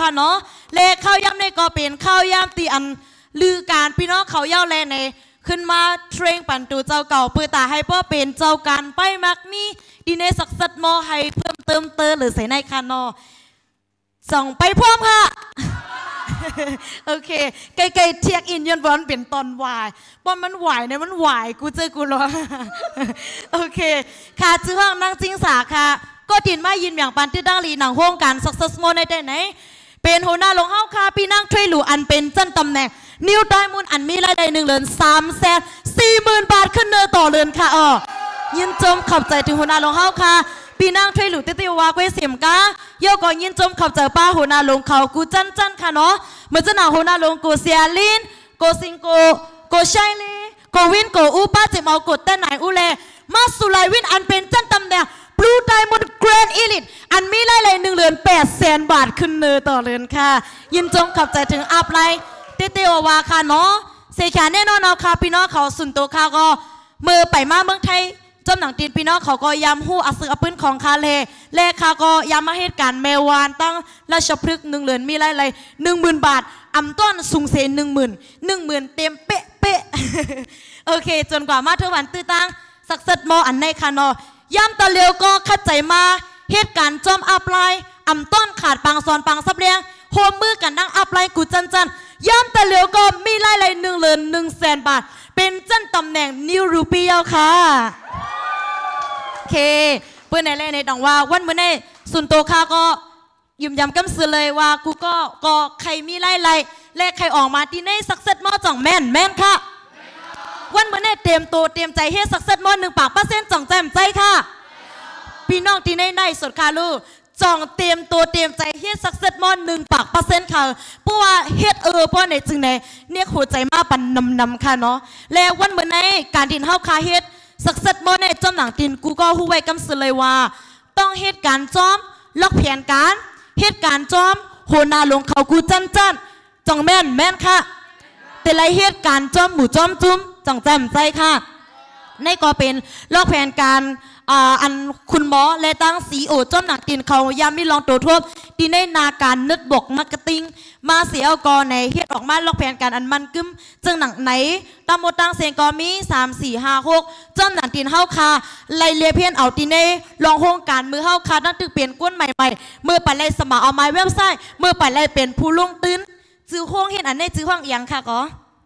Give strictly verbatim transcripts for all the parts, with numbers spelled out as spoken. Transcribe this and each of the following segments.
ค่ะเนาะเลขข้าวย่ำในก็เป็นข้าวย่ำตีอันลือการพี่น้องเขาเย่าแลในขึ้นมาเทรงปั่นตูเจ้าเก่าเพื่อตาให้พ่อเป็นเจ้าการไปมักมีดีในสักสัดมอให้เพิ่มเติมเตอหรือใส่ในคานอส่องไปพร้อมค่ะโอเคไกลๆเทียกอินยันวันเป็นตอนวายป้อมมันไหวเนี่ยมันไหวกูเจอกูรอโอเคค่ะชื่อห้องนั่งจิงสาค่ะก็ดินมายินอย่างปันที่ดังลีหนังห้องการ success mode ในได้ไหนเป็นหัวหน้าลงเฮาค่ะพี่นั่งช่วยหลูอันเป็นจันตำแหน่งนิวไดมุนอันมีรายได้หนึ่งเหรียญสามแสนสี่หมื่นบาทขึ้นเนอต่อเรือนค่ะอ๋อยินจมขับใจถึงหัวหน้าลงเฮาค่ะปีนางช่วยหลุดติววาเกวเสียมกาเย่าก่อนยินจมขับใจป้าหัวหน้าลงเขากูจันจันค่ะเนาะเหมือนจะหนาหัวหน้าลงกูเซียลินกูซิงโกกูชัยลีกูวินกูอูป้าจิมเอากดเต้นไหนอูเลมาสุไลวินอันเป็นจันตำแหน่งบลูไดมอนด์แกรนด์อีลิทอันมีรายได้หนึ่งเหรียญแปดแสนบาทขึ้นเนอต่อเรือนค่ะยินจมขับใจถึงอัพไลน์เตเตวาวาค่ะเนาะเสียแขนแน่นอนเอาค่ะพี่น้องเขาสุนโตค่ะก็เมื่อไปมาเมืองไทยจำหนังตีนพี่น้องเขาก็ย้ำหู้อัศอปืนของคาเลเลขาก็ย้ำมาเหตุการณ์แมวานตั้งราชพฤกษ์หนึ่งเหรียญมีรายได้หนึ่งหมื่นบาทอำต้นสูงเสนหนึ่งหมื่นหนึ่งหมื่นเต็มเป๊ะเป๊ะโอเคจนกว่ามาเทวันตื้อตั้งสักเซตมออันในคานอย่ำตะเลียวก็ขัดใจมาเหตุการณ์จอมอัพไลน์อำต้นขาดปังซอนปังซับเลี้ยงโฮมมือกันนั่งอัพไลน์กูจันจันย่ำแต่เหลียวก็มีรายได้หนึ่งเหรียญหนึ่งแสนบาทเป็นจันตำแหน่งนิวรูปีเยาค่ะโอเคเพื่อนในเล่นในดังว่าวันเมื่อในสุนโตคาก็ยืมยำกำซื้อเลยว่ากูก็ก็ใครมีรายได้และใครออกมาที่ในสักเซตมอจ่องแม่นแม่นค่ะวันเมื่อในเตรียมตัวเตรียมใจให้สักเซตมอหนึ่งปากเปอร์เซ็นต์จ่องแจ่มใจค่ะพี่น้องที่ในในสดคาลูจองเตรียมตัวเตรียมใจเฮ็ดสักเซตมอนหนึ่งปากเปอร์เซ็นต์ค่ะเพราะว่าเฮ็ดเออเพราะในจึงในเนี่ยหัวใจมาปันนำนำค่ะเนาะแล้ววันเมื่อในการดินเฮาคาเฮ็ดสักเซตมอนในจอมหนังตินกูก็หู้ไว้กำสือเลยว่าต้องเฮ็ดการจอมล็อกแผนการเฮ็ดการจอมโหนาลงเขากูจันจันจ่องแม่นแม่นค่ะแต่ไรเฮ็ดการจอมหมู่จอมจุ้มจ่องแจ่มใจค่ะในก็เป็นล็อกแผนการอันคุณหมอและตั้งสีโอจอมหนักตินเขายามิลองตัวทบดีในนาการนึกบกมาร์เก็ตติ้งมาเสียเอากอในเฮ็ดออกมาล็อกแผนการอันมันกึมจึงหนังไหนตามโมตังเสียงกอมีสามสี่ห้าหกจอมหนักตินเฮาคาไล่เลียเพียนเอาดีในลองโครงการมือเฮาคาตั้งตึกเปลี่ยนก้นใหม่ๆเมื่อไปไล่สมัครเอาไม้เว็บไซต์เมื่อไปไล่เป็นผู้ลงตื้นจื้อโค้งเห็นอันในจื้อห้องเอียงค่ะก็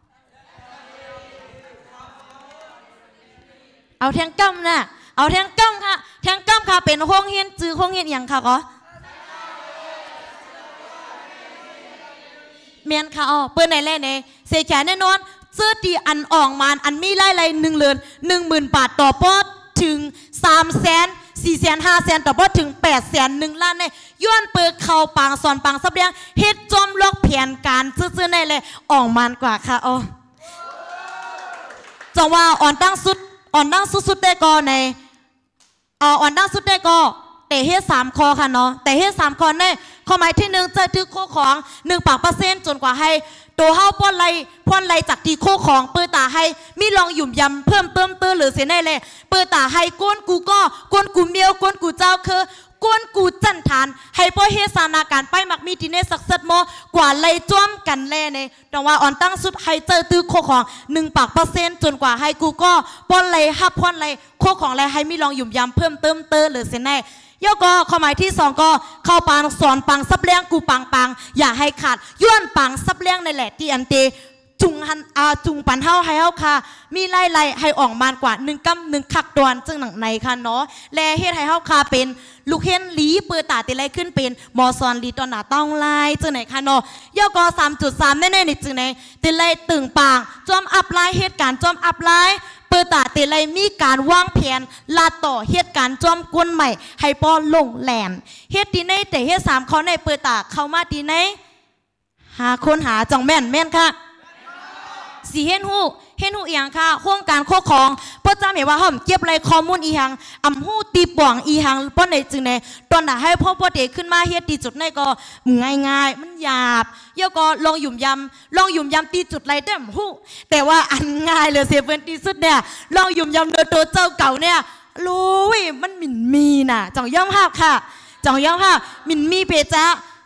เอาแทงกั้มน่ะเอาแทงกั้มค่ะแทงกั้มค่ะเป็นห้องเฮียนจื้อห้องเฮียนอย่างค่ะก็เมียนค่ะอ๋อเปิ้นในแร่ในเสียแขนแน่นอนเสื้อตีอันอ่องมานอันมีไล่ไรหนึ่งเหรียญหนึ่งหมื่นบาทต่อปอดถึงสามแสนสี่แสนห้าแสนต่อปอดถึงแปดแสนหนึ่งล้านในย้อนเปิดเข่าปางสอนปางซับเลี้ยงเฮ็ดจอมล็อกแผนการซื้อๆในเลยอ่องมานกว่าค่ะอ๋อจังว่าอ่อนตั้งสุดอ่อนตั้งสุดๆได้ก่อนในอ่อนตั้งสุดได้ก็แต่เฮ็ดสามคอค่ะเนาะแต่เฮ็ดสามคอในข้อหมายที่หนึ่งจะถือโคของหนึ่งปากเปอร์เซ็นต์จนกว่าให้ตัวเฮาป้อนไรป้อนไรจากที่โคของเปิดตาให้มีลองหยุ่มยำเพิ่มเติมเติมหรือเสียในเลยเปิดตาให้ก้นกูก็ก้นกูเมียวก้นกูเจ้าคือก้นกูจันทานให้พ่อเฮสานาการไปมักมีทีเนสักเซตโมกว่าไล่จ้วมกันแล่ในแต่ว่าอ่อนตั้งสุดให้เจอตื้อโคของหนึ่งปากเปอร์เซ็นต์จนกว่าให้กูก็ป้อนไล่ฮับป้อนไล่โคของไล่ให้มีลองหยุ่มยำเพิ่มเติมเติมหรือเสียในย่อก็ข้อหมายที่สองก็เข้าปังสอนปังซับเลี้ยงกูปังปังอย่าให้ขาดย้อนปังซับเลี้ยงในแหละที่อันเตจุงหันอาจุงปันเฮาให้เฮาค่ะมีไล่ไล่ให้ออกมากว่าหนึ่งกำหนึ่งขักดวนจึงหนังในค่ะเนาะและเฮ็ดให้เฮาค่ะเป็นลูกเห็นหลีเปิดตาติไล่ขึ้นเป็นมอซอนลีตอนหน้าต้องไล่จึงไหนค่ะเนาะย่อก็สามจุดสามแน่ๆนี่จึงไหนติไล่ตึงปางจอมอัพไลน์เหตุการณ์จอมอัพไลน์เปิดตาติไลมีการวางแผนลาต่อเหตุการณ์จอมกวนใหม่ให้ป้อลงแหลนเฮ็ดดีในแต่เฮ็ดสามเขาในเปิดตาเข้ามาดีในหาคนหาจ่องแม่นแม่นค่ะสีเห็นหูเห็นหูเอียงค่ะโครงการโคของเพื่อจำเห็นว่าห้องเก็บไรข้อมูลอีหังอ่ำหูตีป่วงอีหังป้อนในจึงในตอนไหนให้พ่อพ่อเด็กขึ้นมาเฮ็ดตีจุดในก็ง่ายๆมันหยาบเยอะก็ลองหยุ่มยำลองหยุ่มยำตีจุดไรเต็มหูแต่ว่าอันง่ายเลยเสียเพื่อนตีสุดเนี่ยลองหยุ่มยำโดยตัวเจ้าเก่าเนี่ยรู้วิมันหมิ่นมีน่ะจ่องย่อมภาพค่ะจ่องย่อมภาพหมิ่นมีเพจ้า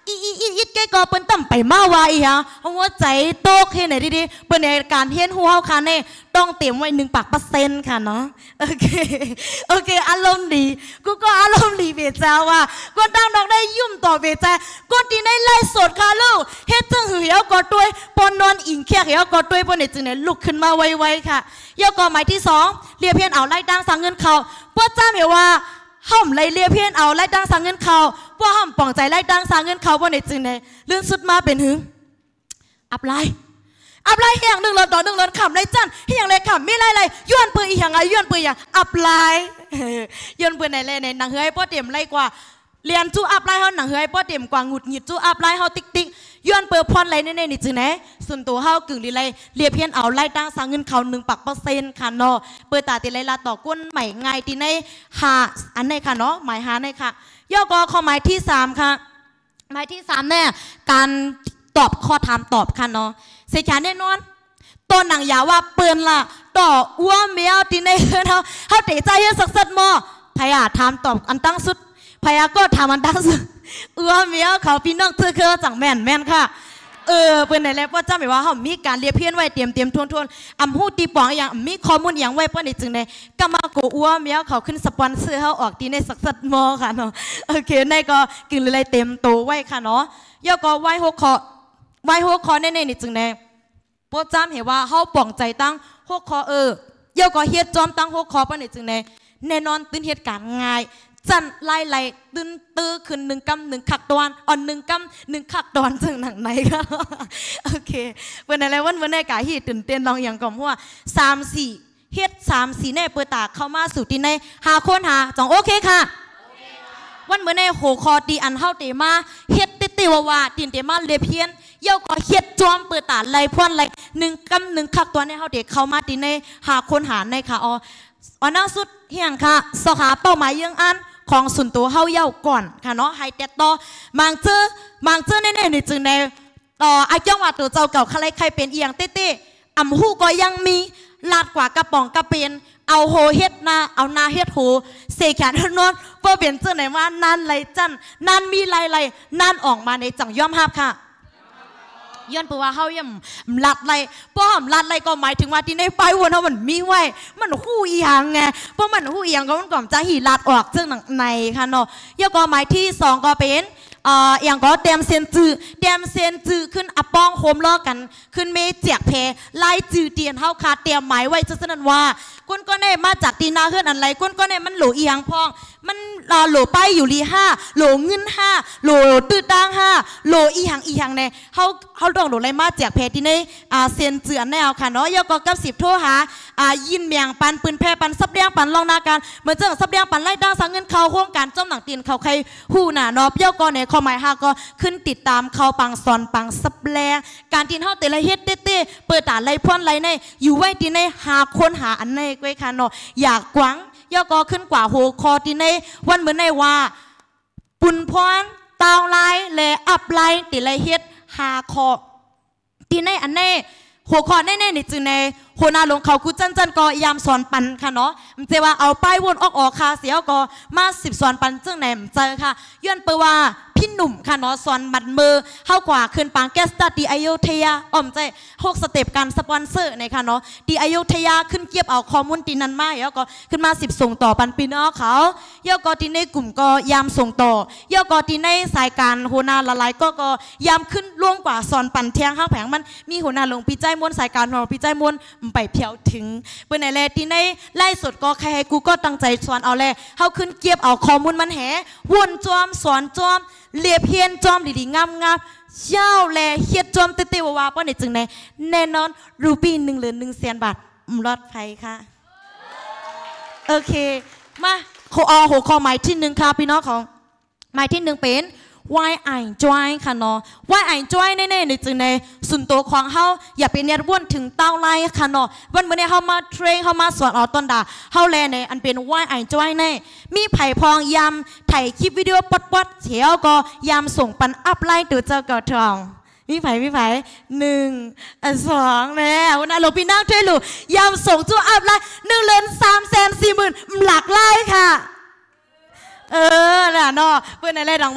อีอีอีอีแกก็เปิ้นตั้มไปมาว่าอีฮะหัวใจโตกเฮ็ดไหนดีๆเปิ้นในการเฮ็ดหัวเฮาค่ะเนี่ยต้องเตรียมไว้หนึ่งปากเปอร์เซ็นต์ค่ะเนาะโอเคโอเคอารมณ์ดีกูก็อารมณ์ดีเบจ้าว่ากูตั้งดอกได้ยุ่มต่อเบจ้ากูที่ในไล่สดค่ะลูกเฮ็ดจังหือเฮาก็ด้วยปนนอนอิงแค่เฮาก็ด้วยปนเนี่ยจึงเนี่ยลุกขึ้นมาไวๆค่ะยกก็หมายที่สองเรียเพียนเอาไล่ดังสังเงินเขาป้าจ้าเมียว่าห้อมไล่เลียเพียนเอาไล่ดังสังเงินเขาว่าห้อมป่องใจไล่ดังสังเงินเขาปนเนี่ยจึงเนี่ยเลื่อนสุดมาเป็นหึงอับไล่อับไล่เฮียงหนึ่งเลินต่อหนึ่งเลินขำไล่จันเฮียงเลยขำไม่ไล่ไล่ย้อนปืนอีหยังไงย้อนปืนอย่างอับไล่ย้อนปืนในเล่ในหนังเฮ้ยป้าเต็มไล่กว่าเรียนจูอับไล่เขาหนังเฮ้ยป้าเต็มกว่าหงุดหงิดจูอับไล่เขาติ๊กติ๊กย้อนเปิดพรไล่ในในนี่จึงไหนส่วนตัวเฮากึ่งดีไล่เรียเพียนเอาไล่ตั้งสังเงินเขาหนึ่งปักเปอร์เซ็นต์ค่ะเนาะเปิดตาติไล่ลาต่อก้นใหม่ไงตีในหาอันในค่ะเนาะหมายหาในค่ะย่อกอข้อหมายที่สามค่ะหมายที่สามเนี่ยการตอบข้อถามตอบค่ะเนาะเสียแน่นอนต้นหนังยาว่าเปิลล่ะต่ออ้วเมียวตีในเขาเขาเตะใจให้สักสักมอพยาถามตอบอันตั้งสุดพยาก็ถามอันตั้งสุดอ้วเมียวเขาพี่น้องเธอคือจังแม่นแม่นค่ะเออเปิลไหนแล้วพ่อเจ้าหมายว่าเขามีการเรียบเพี้ยนไว้เตรียมเตรียมทวนทวนอำหูตีปองอย่างมีข้อมูลอย่างไว้เพื่อนในจึงในก็มาโกอ้วเมียวเขาขึ้นสปอนเซอร์เขาออกตีในสักสักมอค่ะเนาะโอเคในก็กินเลยเต็มโตไว้ค่ะเนาะย่อก็ไว้หกคอไว้หกคอแน่ๆนี่จึงในพ่อจ้าเห็นว่าเขาป่องใจตั้งหกคอเออย่อก็เฮ็ดจอมตั้งหกคอเพื่อนในจึงในแน่นอนตื่นเหตุการณ์ง่ายจันไล่ไล่ตื่นตื้อขึ้นหนึ่งกำหนึ่งขักตอนอ่อนหนึ่งกำหนึ่งขักตอนจึงหนังไหนค่ะโอเคเมื่อไรวันเมื่อไรกะฮีตื่นเต้นลองอย่างก่อนเพราะว่าสามสี่เฮ็ดสามสี่แน่เปิดตาเข้ามาสู่ที่ในหาคนหาจังโอเคค่ะวันเมื่อในโหคอตีอันเฮาเตมาเฮ็ดติติวาวาตีนเตมาเลเพียนเย่าก็เฮ็ดจอมเปิดตาไล่พ่นไล่หนึ่งกำหนึ่งขักตัวในเฮาเตเข้ามาตีในหาคนหาในค่ะอ๋ออ๋อนั่งสุดเฮียงค่ะสหาเป้าหมายยังอันของส่วนตัวเฮาเย่าก่อนค่ะเนาะให้แต่ต่อมังเจอมังเจอแน่ๆในจึงในต่อไอ้เจ้าว่าตัวเจ้าเก่าใครใครเป็นเอียงเต้ๆอำหูก็ยังมีลาดกว่ากระป๋องกระเป็นเอาโหเฮ็ดนาเอานาเฮ็ดโหเสกแขนนอนเพื่อเป็นเจ้าไหนว่านานไหลจันนานมีไรไรนานออกมาในจังย่อมฮับค่ะย้อนเพราะว่าเฮาย่ำลัดไรเพราะหำลัดไรก็หมายถึงว่าที่ในไฟวนเฮามันมีไว้มันหู้อีหยังไงเพราะมันหู้อีหยังก็มันก่อมจะหีลัดออกซึ่งในค่ะเนาะย่อก็หมายที่สองก็เป็นเอ่ออย่างก็เตรียมเซนจือเตรียมเซนจือขึ้นอัปป้องโฮมล้อกันขึ้นเมเจียกเพไล่จือเตียนเฮาคาเตรียมหมายไว้จะสนั่นว่าก้นก็ได้มาจากตีนาเฮือนอะไรก้นก็ได้มันโหลอีหยังพองมันโหลไปอยู่ลีห้าโหลเงินห้าโหลตื้อตังห้าโหลอีหยังอีหยังเนี่ยเฮาเฮาต้องโหลอะไรมาจากเพที่ในอ่าเซนจืออันแนวค่ะเนาะย่อก็กับสิบโทรหาอ่ายินเมียงปันปืนแพร่ปันซับเลี้ยงปันลองนาการเหมือนเจ้าซับเลี้ยงปันไล่ด่างสังเงินเขาโครงการจ้อมหนังตีนเขาใครหู้หน่านอบย่อก็เนี่ยข้อหมายห้าก็ขึ้นติดตามเขาปังสอนปังซับแลการที่เฮาแต่ละเฮ็ดเต้ๆเปิดตาไล่พ่นไล่ในอยู่ไว้ที่ในหาค้นหาอันในไว้ค่ะเนาะอยากกว้างย่อก็ขึ้นกว่าโหคอที่ในวันเหมือนในว่าปุ่นพรตาวไล่แลอับไล่ติไล่เฮ็ดหาคอที่ในอันในหัวข้อแน่ๆนี่จึงในหัวหน้าหลวงเขากูจันจันก็ยามสอนปันค่ะเนาะมันจะว่าเอาป้ายวนออกออกค่ะเสียก็มาสิบสอนปันจึงไหนมันเจอค่ะย้อนเปว่าพี่หนุ่มค่ะเนาะสอนบัดมือเข้ากว่าขึ้นปังแกสตาดีอยุธยาอ้อมใจหกสเต็ปการสปอนเซอร์ในค่ะเนาะดีอยุธยาขึ้นเก็บเอาข้อมูลตีนั้นมาแล้วก็ขึ้นมาสิบส่งต่อปันปีนอเขาย่อก็ตีในกลุ่มก็ยามส่งต่อย่อก็ตีในสายการหัวหน้าละลายก็ก็ยามขึ้นล่วงกว่าสอนปันเทียงข้างแผงมันมีหัวหน้าหลวงปีใจมวนสายการหัวปีใจมวนไปเพียวถึงเมื่อไหร่แลตีในไล่สดก็ใครให้กูก็ตั้งใจสอนเอาแลเขาขึ้นเก็บเอาข้อมูลมันแหวนจอมสอนจอมเลียเพียนจอมดีๆงามๆเจ้าแลเฮ็ดจอมเตะๆว่าป้อในจึงในแน่นอนรูปีหนึ่งเหลือหนึ่งแสนบาทรอดไฟค่ะโอเคมาขอเอาหัวข้อหมายที่หนึ่งค่ะพี่น้องของหมายที่หนึ่งเป็นwhy I join ค่ะเนาะ why I join แน่ๆในจึงในส่วนตัวของเฮาอย่าเป็นเนียวนถึงเต้าไล่ค่ะเนาะวันเมื่อนี้เฮามาเทรนเฮามาสอนออต้นดาเฮาแลในอันเป็น why I join แน่มีไผ่พองยำถ่ายคลิปวิดีโอปดๆเสียวก็ยำส่งปันอัพไลน์ตัวเจ้าเก่าทองมีไผ่มีไผ่หนึ่งสองแน่วันนั้นหลวงพี่นั่งช่วยหลูยำส่งจูอัพไลน์หนึ่งเลนสามแสนสี่หมื่นหลักไล่ค่ะเออน่ะเนาะเพื่อนในเล่ดังว่า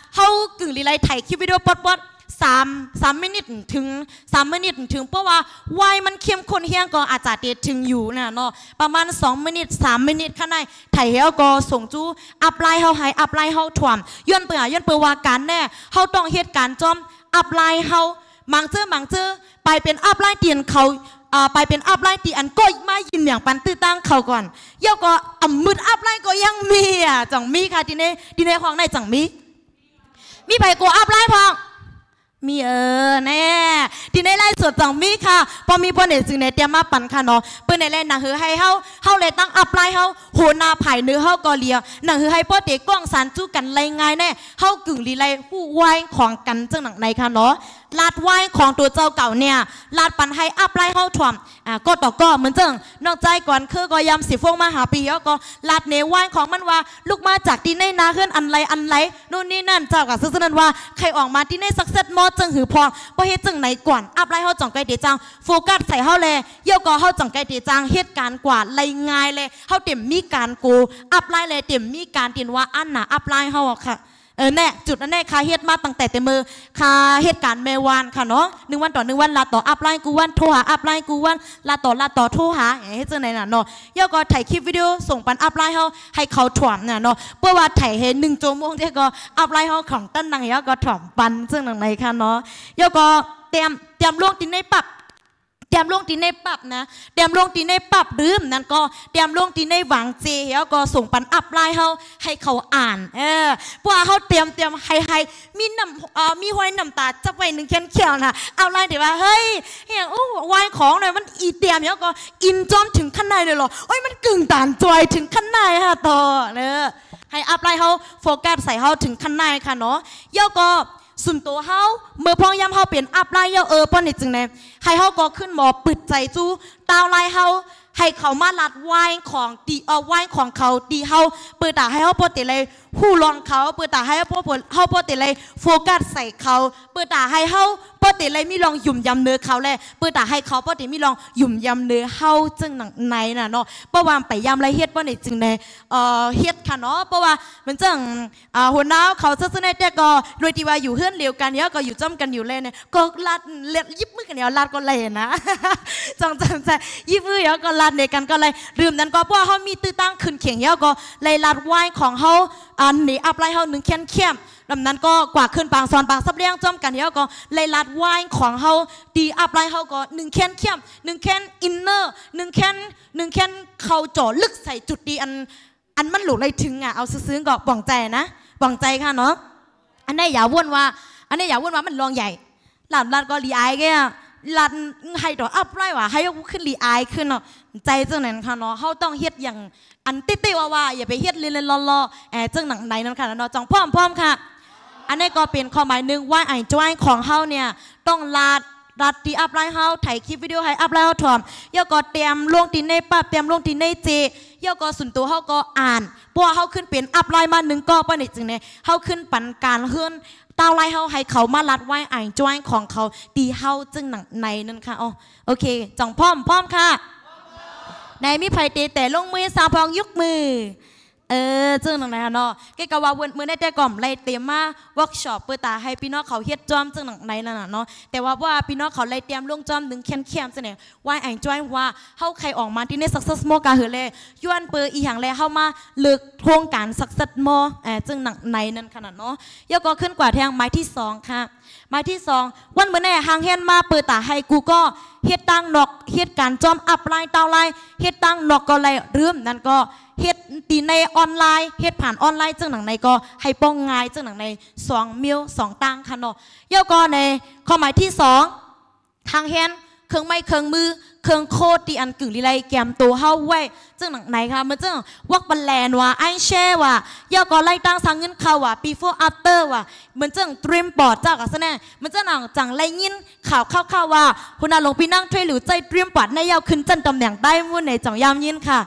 เขากึ่งลีไลถ่ายคลิปวิดีโอปอดปอดสามสามมินิทถึงสามมินิทถึงเพราะว่าวายมันเข้มข้นเฮียงก็อาจจะเด็ดถึงอยู่นะเนาะประมาณสองมินิทสามมินิทข้างในถ่ายเฮาก็ส่งจู้อัพไลน์เฮาให้อัพไลน์เฮาถ่วมย้อนเปื่อย้อนเปื่อว่าการแน่เฮาต้องเหตุการณ์จอมอัพไลน์เฮามังเจอมังเจอไปเป็นอัพไลน์เตียนเขาอ่าไปเป็นอัพไลน์ตีอันก็ไม่ยินอย่างปันตื้อตั้งเขาก่อนเย่าก็อ่ำมืดอัพไลน์ก็ยังมีอ่ะจังมีค่ะทีนี้ทีนี้ของในจังมีมีไผโกอัพไลน์พองมีเออแน่ทีในไล่สดจังมีค่ะพอมีพอเน็ตจึงในเตรียมมาปั่นค่ะเนาะเพื่อนในเล่นหนังหือให้เฮาเฮาเลยตั้งอัพไลน์เฮาโหนาไผ่เนื้อเฮาก็เลียหนังหือให้พ่อเด็กกล้องสารจู้กันไรง่ายแน่เฮากึ่งลีไลผู้วายของกันจังหนังในค่ะเนาะลาดวายของตัวเจ้าเก่าเนี่ยลาดปันให้อัพไลน์เฮาถ่วมอ่าก็ต่อก็เหมือนจังนอกใจก่อนคือก็ยำสีฟงมาหาปีแล้วก็ลาดเนวายของมันว่าลูกมาจากที่ในนาขึ้นอันไรอันไรนู่นนี่นั่นเจ้ากับซึ่งนั่นว่าใครออกมาที่ในสักเซตมอจังหือพองบ่เฮ็ดจังไหนก่อนอัพไลน์เฮาจ่องไกลเดจังโฟกัสใส่เฮาเลยเยี่ยวก็เฮาจ่องไกลเดจังเหตุการณ์กว่าไรง่ายเลยเฮาเต็มมีการกูอัพไลน์เลยเต็มมีการเตียนว่าอันน่ะอัพไลน์เฮาค่ะเออแน่จุดนั้นแน่คาเฮ็ดมาตั้งแต่เต็มมือคาเหตุการณ์เมวานค่ะเนาะหนึ่งวันต่อหนึ่งวันลาต่ออัพไลน์กูวันโทรหาอัพไลน์กูวันลาต่อลาต่อโทรหาอย่างเฮ็ดจังไหนน่ะเนาะเยี่ยวก็ถ่ายคลิปวิดีโอส่งปันอัพไลน์เฮาให้เขาถ่วมน่ะเนาะเพื่อว่าถ่ายเห็นหนึ่งชั่วโมงเที่ยก็อัพไลน์เฮาของตั้นนังเยี่ยวก็ถ่วมปันซึ่งหนังไหนค่ะเนาะเยี่ยวก็เตรียมเตรียมลงตินในปับเตรียมลงตีในปับนะเตรียมลงตีในปับลืมนั่นก็เตรียมลงตีในหวังเจแล้วก็ส่งปันอัพไลน์เขาให้เขาอ่านเออเพราะว่าเขาเตรียมเตรียมให้ให้มีน้ำเอ่อมีห้อยน้ำตาจับไว้หนึ่งแขนเขียวนะเอาไลน์เดี๋ยวว่าเฮ้ยเฮียโอ้วายของเลยมันอีเตรียมแล้วก็อินจอมถึงขั้นในเลยหรอโอ้ยมันกึ่งตานจอยถึงขั้นในฮะต่อเนอะให้อัพไลน์เขาโฟกัสใส่เขาถึงขั้นในค่ะเนาะเย้าก็ส่วนตัวเฮาเมื่อพ้องย้ำเฮาเปลี่ยนอัพไลน์เยาเออป้อนนี่จึงแน่ให้เฮาก็ขึ้นหมอปิดใจจู้ตาวไลน์เฮาให้เขามาลัดวายของดีเออวายของเขาดีเฮาเปิดตาให้เฮาปกติเลยหู้ลองเขาเปิดตาให้เฮาปกติเฮาปกติเลยโฟกัสใส่เขาเปิดตาให้เฮาปกติเลยมีลองหยุ่มยำเนื้อเขาเลยเปิดตาให้เขาปกติมีลองหยุ่มยำเนื้อเฮาจึงหนังในน่ะเนาะเพราะว่าไปยำไรเฮ็ดป้อนนี่จึงแน่เอ่อเฮ็ดค่ะเนาะเพราะว่ามันจังอ่าหัวหน้าเขาซื่อๆในแต่ก็โดยที่ว่าอยู่เฮือนเดียวกันเนี้ยก็อยู่จ้ำกันอยู่เลยเนี่ยก็ลาดเล็ดยิบมือกันเนี้ยลาดก็เลยนะจังจังใจยิบมือเนี้ยก็ลาดเดียวกันก็เลยลืมนั้นก็เพราะว่าเขามีตื้อตั้งขึ้นเขียงเนี้ยก็เลยลาดวายของเขาอันนี้อัพไลน์เขาหนึ่งแค้นเข้มลำนั้นก็กว่าขึ้นปางซอนปางซับเลี้ยงจ้อมกันเนี้ยก็เลยลาดวายของเขาดีอัพไลน์เขาก็หนึ่งแค้นเข้มหนึ่งแค้นอินเนอร์หนึ่งแค้นหนึ่งแค้นเขาจ่อลึกใส่จุดดีอันอันมันหลุดเลยถึงอ่ะเอาซื้อๆก็บ่องใจนะบ่องใจค่ะเนาะอันนี้อย่าว่นว่าอันนี้อย่าว่นว่ามันลองใหญ่หลานลาดก็รีไอแกลันให้ตัวอัพไรวะให้ขึ้นรีไอขึ้นเนาะใจจังนั้นค่ะเนาะเขาต้องเฮ็ดอย่างอันติ๊ติ๊ว่าว่าอย่าไปเฮ็ดเล่นๆล่อๆแอบจังหนังไหนนั่นค่ะเนาะจังพร้อมพร้อมค่ะอันนี้ก็เป็นความหมายหนึ่งว่าไอ้จ้อยของเขาเนี่ยต้องลาดรัดตีอัพไลน์เขาถ่ายคลิปวิดีโอให้อัพไลน์เขาถ่อมย่อก็เตรียมลงตีในปั๊บเตรียมลงตีในเจย่อก็ส่วนตัวเขาก็อ่านเพราะเขาขึ้นเป็นอัพไลน์มาหนึ่งก็ป้านี่จึงเนี่ยเขาขึ้นปันการเฮือนตาวไล่เฮาให้เขามาลัดไว้อ่างจ้อยของเขาตีเฮาจึงหนังในนั่นค่ะอ๋อโอเคจ่องพร้อมพร้อมค่ะในมีไผ่ตีแต่ลงมือสาวพองยกมือเออจึงหนังไหนฮะเนาะแกก็ว่ามือได้แต่ก่อมไล่เตรียมมาเวิร์กช็อปเปิดตาให้พี่น้องเขาเฮ็ดจอมจึงหนังในนั่นน่ะเนาะแต่ว่าว่าพี่น้องเขาไล่เตรียมลงจอมหนึ่งแค้มๆซะเนี่ยไว้อ่างจ้อยว่าเฮาใครออกมาที่ในสักเซสโมกาเฮเลย้อนเปออีหยังแลเฮามาเลิกโครงการสักเซสโมเออจึงหนังในนั่นขนาดเนาะย่อก็ขึ้นกว่าแทงไม้ที่สองค่ะไม้ที่สองวันเมื่อแน่หางเฮียนมาเปิดตาให้กูก็เฮ็ดตั้งนอกเฮ็ดการจอมอัพไลน์เต้าไลน์เฮ็ดตั้งนอกก็เลยเริ่มนั่นก็เฮ็ดตีในออนไลน์เฮ็ดผ่านออนไลน์จังหนังในก็ให้ป้องง่ายจังหนังในสองมิลสองตังค่ะเนาะย่อก็ในข้อหมายที่สองทางเฮียนเครื่องไม้เครื่องมือเครื่องโคตรตีอันกึ่งลีไลแกมตัวเฮาไว้จังหนังไหนค่ะมันจังวักบันแลนว่าไอแช่ว่าย่อก็ไล่ตั้งสังเงินเขาว่า before after ว่ามันจังเตรียมปอดเจ้ากับซะแน่มันจังหนังจังไล่ยินข่าวเข้าๆว่าคุณอาหลวงพี่นั่งช่วยหรือใจเตรียมปอดในยาวขึ้นจันตำแหน่งได้มุ่นในจังยามยินค่ะ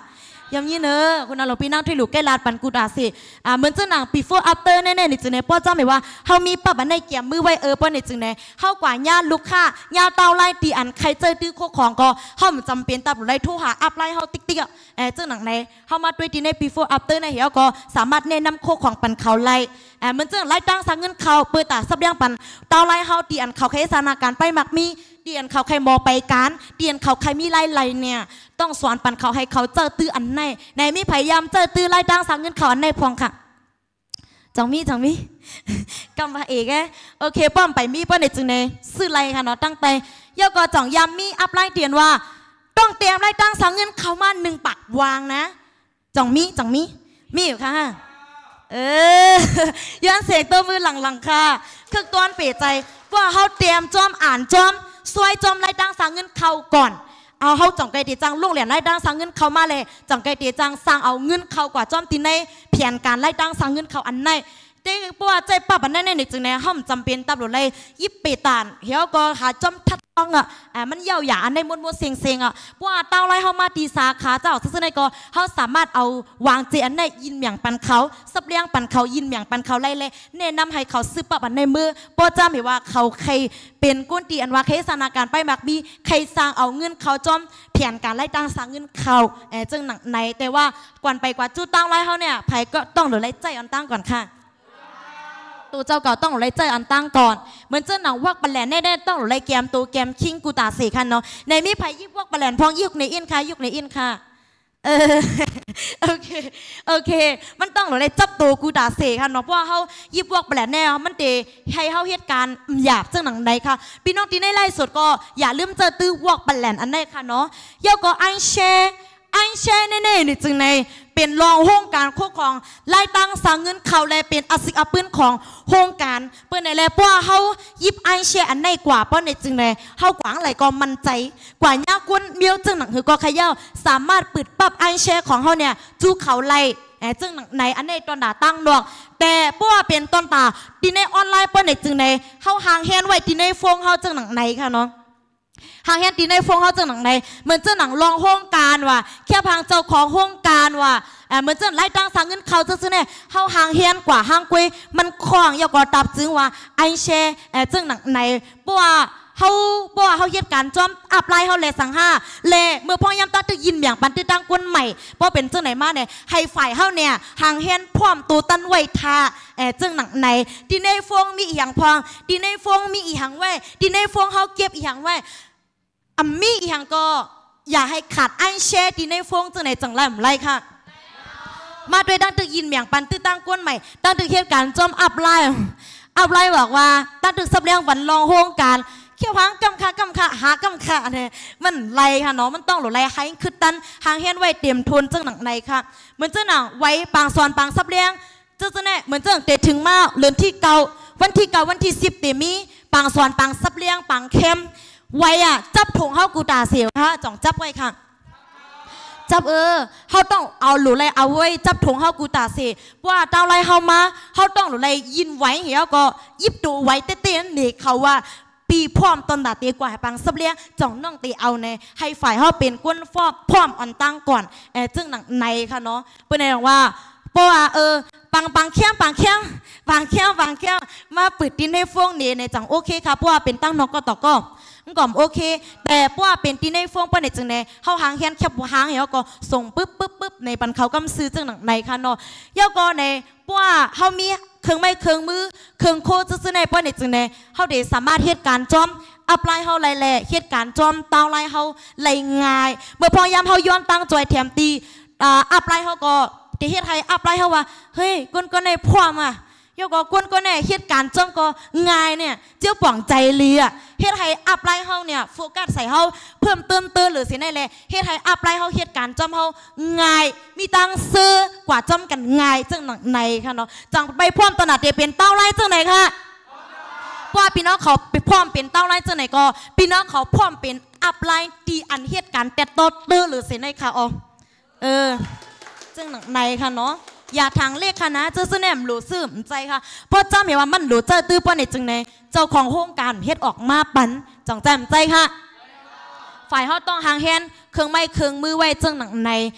ยังยี่เนอะคุณอาหลวงพี่น้องที่หลูกแก่ลาดปันกูดาสิอ่าเหมือนเจ้าหนัง before after แน่ๆนี่จึงเนี่ยป้อเจ้าหมายว่าเฮามีปั๊บอันในเกี่ยมมือไว้เออป้อนี่จึงเนี่ยเฮากว่าญาติลูกค้าญาติเต้าไล่ตีอันใครเจอตื้อโคของก็เฮามันจำเป็นตับหรือไรโทรหาอัพไลน์เฮาติ๊กติ๊กอ่ะเออเจ้าหนังในเฮามาด้วยตีใน before after ในเหี่ยวก็สามารถแนะนำโคของปันเขาไล่เออเหมือนเจ้าไล่ตั้งสังเงินเขาเปิดตาซับยังปันเต้าไล่เฮาตีอันเขาใครสถานการณ์ไปมักมีเดียนเขาใครมอไปการเดียนเขาใครมีไล่ไล่เนี่ยต้องสอนปันเขาให้เขาเจอตื้ออันในในมีพยายามเจอตื้อไล่ตั้งสังเงินเขาอันในพองค่ะจังมีจังมีกำมาเอกโอเคป้อมไปมีป้อในจึงในซื้อไรค่ะเนาะตั้งแต่ยก็จ่องยามมีอัพไลน์เตียนว่าต้องเตรียมไล่ตั้งสังเงินเขามาหนึ่งปักวางนะจังมีจังมีมีอยู่ค่ะเออย้อนเสียงตัวมือหลังๆค่ะคือตอนเปรใจว่าเขาเตรียมจอมอ่านจอมซวยจอมไล่ตั้งสังเงินเขาก่อนเอาเขาจ่องไกตีจังลูกเหรียญไล่ตั้งสังเงินเขามาเลยจ่องไกตีจังสร้างเอาเงินเขากว่าจอมตีในเพียนการไล่ตั้งสังเงินเขาอันในเจ้าปัวใจป้าบันได้ในหนึ่งจึงในห้องจำเป็นตับหลุดเลยยิบเปตานเฮียก็หาจอมทัดต้องอ่ะอ่ามันเย่าหยาอันในมวลมวลเสียงเสียงอ่ะปัวเต้าไล่เขามาตีสาขาเจ้าซึ่งในก็เขาสามารถเอาวางเจอันในยินเหมียงปันเขาสับเลี้ยงปันเขายินเหมียงปันเขาไล่เลยแนะนำให้เขาซื้อป้าบันในมือปัวจำเห็นว่าเขาใครเป็นก้นตีอันว่าเคสนาการไปมักบีใครสร้างเอาเงินเขาจอมเพียนการไล่ตั้งสร้างเงินเขาเออจึงหนักในแต่ว่าก่อนไปกว่าจู้ตั้งไล่เขาเนี่ยไผ่ก็ต้องหรือไล่ใจอันตั้งก่อนค่ะตัวเจ้าเก่าต้องหรือไล่ใจอันตั้งก่อนเหมือนเจ้าหนังวักบัลแลนแน่ๆต้องหรือไล่แกมตัวแกมคิงกูตาสี่คันเนาะในมีไผ่ยิบวักบัลแลนพองยุกในอินค่ะยุกในอินค่ะเออโอเคโอเคมันต้องหรือไล่จับตัวกูตาสี่คันเนาะเพราะว่าเขายิบวักบัลแลนแน่มันเตะให้เขาเหตุการณ์หยาบเจ้าหนังใดค่ะพี่น้องที่ในไล่สดก็อย่าลืมเจอตื้อวักบัลแลนอันใดค่ะเนาะเย้าก็ไอแชไอแชแน่ๆนี่จึงในเป็นรองโฮงการโคของไล่ตั้งสังเงินเขาแลเป็นอสิกอปืนของโฮงการเปิ้นในแลเพราะว่าเขายิบไอแชอันในกว่าเพราะในจึงในเขากวางไหลก็มั่นใจกว่าย่ากวนเมียวจึงหนังหือก็ขย่าสามารถปิดปั๊บไอแชของเขาเนี่ยจู้เขาไล่แอบจึงหนังในอันในตอนด่าตั้งดอกแต่เพราะว่าเป็นต้นตาดีในออนไลน์เปิ้นในจึงในเขาห่างแฮนไว้ดีในฟงเขาจึงหนังในค่ะเนาะหางเฮ็ดดีในฟงเขาเจ้าหนังในเหมือนเจ้าหนังรองห้องการว่ะแค่พังเจ้าของห้องการว่ะเหมือนเจ้าไล่ตั้งสังเงินเขาเจ้าซื้อเนี่ยเขาหางเฮียนกว่าหางกุยมันคล้องยากอตับจึงว่าไอแชเจ้าหนังในเพราะว่าเขาเพราะว่าเขาเหตุการณ์จอมอัพไลน์เขาเลยสังห้าเลยเมื่อพ่อยำตั้งตึกยินอย่างปันตึกตั้งก้นใหม่เพราะเป็นเจ้าไหนมาเนี่ยให้ฝ่ายเขาเนี่ยหางเฮียนพร้อมตัวตันไว้ทาเออเจ้าหนังในดีในฟงมีอีหยังพองดีในฟงมีอีหยังไว้ดีในฟงเขาเก็บอีหยังไว้อัมมี่อีหยังก็อย่าให้ขาดไอแชดีในฟงจังไหนจังไรผมไรค่ะมาด้วยตั้งตึกยินเมียงปันตึกตั้งก้นใหม่ตั้งตึกเหตุการณ์จอมอัพไลน์อัพไลน์บอกว่าตั้งตึกสับเลี้ยงวันรองโฮงการเขี้ยวหางกำคากำคาหากำคาเนี่ยมันไรค่ะเนาะมันต้องหรือไรให้คือตันหางเฮียนไว้เตรียมทุนจังหนังในค่ะเหมือนเจ้าหนังไว้ปางซอนปางสับเลี้ยงเจ้าจะแน่เหมือนเจ้าเตะถึงมาเรือนที่เก่าวันที่เก่าวันที่สิบเตมีปางซอนปางสับเลี้ยงปางเข้มไว้อ่ะจับถุงเข้ากูตาเสียวค่ะจ่องจับไว้ค่ะจับเออเขาต้องเอาหลุไรเอาไว้จับถุงเข้ากูตาเสียว่าเต้าไรเข้ามาเขาต้องหลุไรยินไว้เหี้ยก็ยิบตัวไว้เต้ๆนี่เขาว่าปีพร้อมตอนดาเตียกว่าปังซับเลี้ยงจ่องน้องตีเอาในให้ฝ่ายเขาเป็นก้นฟอบพร้อมอ่อนตั้งก่อนเออจึงหนังในค่ะเนาะเป็นไงว่าเพราะว่าเออปังปังเขี้ยงปังเขี้ยงปังเขี้ยงปังเขี้ยงมาปิดดินให้ฟงนี่ในจังโอเคค่ะเพราะว่าเป็นตั้งนกก็ต่อก็ก่อมโอเคแต่เพราะว่าเป็นที่ในฟงเปิ้นในจังในเขาหางเฮียนแคบหางเหี้ยก็ส่งปึ๊บปึ๊บปึ๊บในปันเขากำซื้อจังหนังในค่ะเนาะเย้าก็ในเพราะว่าเขามีเครื่องไม้เครื่องมือเครื่องโคซื้อในเปิ้นในจังในเขาได้สามารถเหตุการณ์จอมอัพไลน์เขาไล่แหล่เหตุการณ์จอมเตาไล่เขาไล่ง่ายเมื่อพอยามเขาย้อนตั้งจอยแถมตีอ่าอัพไลน์เขาก็ที่เฮ็ดให้อัพไลน์เขาว่าเฮ้ยก้นก็ในพ่วงอ่ะยก็ก้นก็แน่เหตุการณ์จ้องก็ง่ายเนี่ยเจ้าป่องใจเลียเฮ็ดให้อัพไลน์เฮาเนี่ยโฟกัสใส่เฮาเพิ่มเติมเติมหรือสิได้แลเฮ็ดให้อัพไลน์เฮาเหตุการณ์จ้อมเฮาง่ายมีตังซื้อกว่าจ้อมกันง่ายจังในค่ะเนาะจังไปพร้อมตนาดเดเป็นเต้าไล่จังไหนค่ะว่าพี่น้องเขาไปพร้อมเป็นเต้าไล่จังไหนก็พี่น้องเขาพร้อมเป็นอัพไลน์ตีอันเหตุการณ์แต่ต้นเตอหรือสิได้ค่ะอ๋อเออจังในค่ะเนาะอย่าทางเลขคณะเจ้าเสน่ห์หลูซื่อมใจค่ะเพราะเจ้าเห็นว่ามันหลูเจ้าตื้อป้อนในจึงในเจ้าของโครงการเฮ็ดออกมาปันจังแจ่มใจค่ะฝ่ายเขาต้องหางแฮนเครื่องไม้เครื่องมือไว้จังหนังใน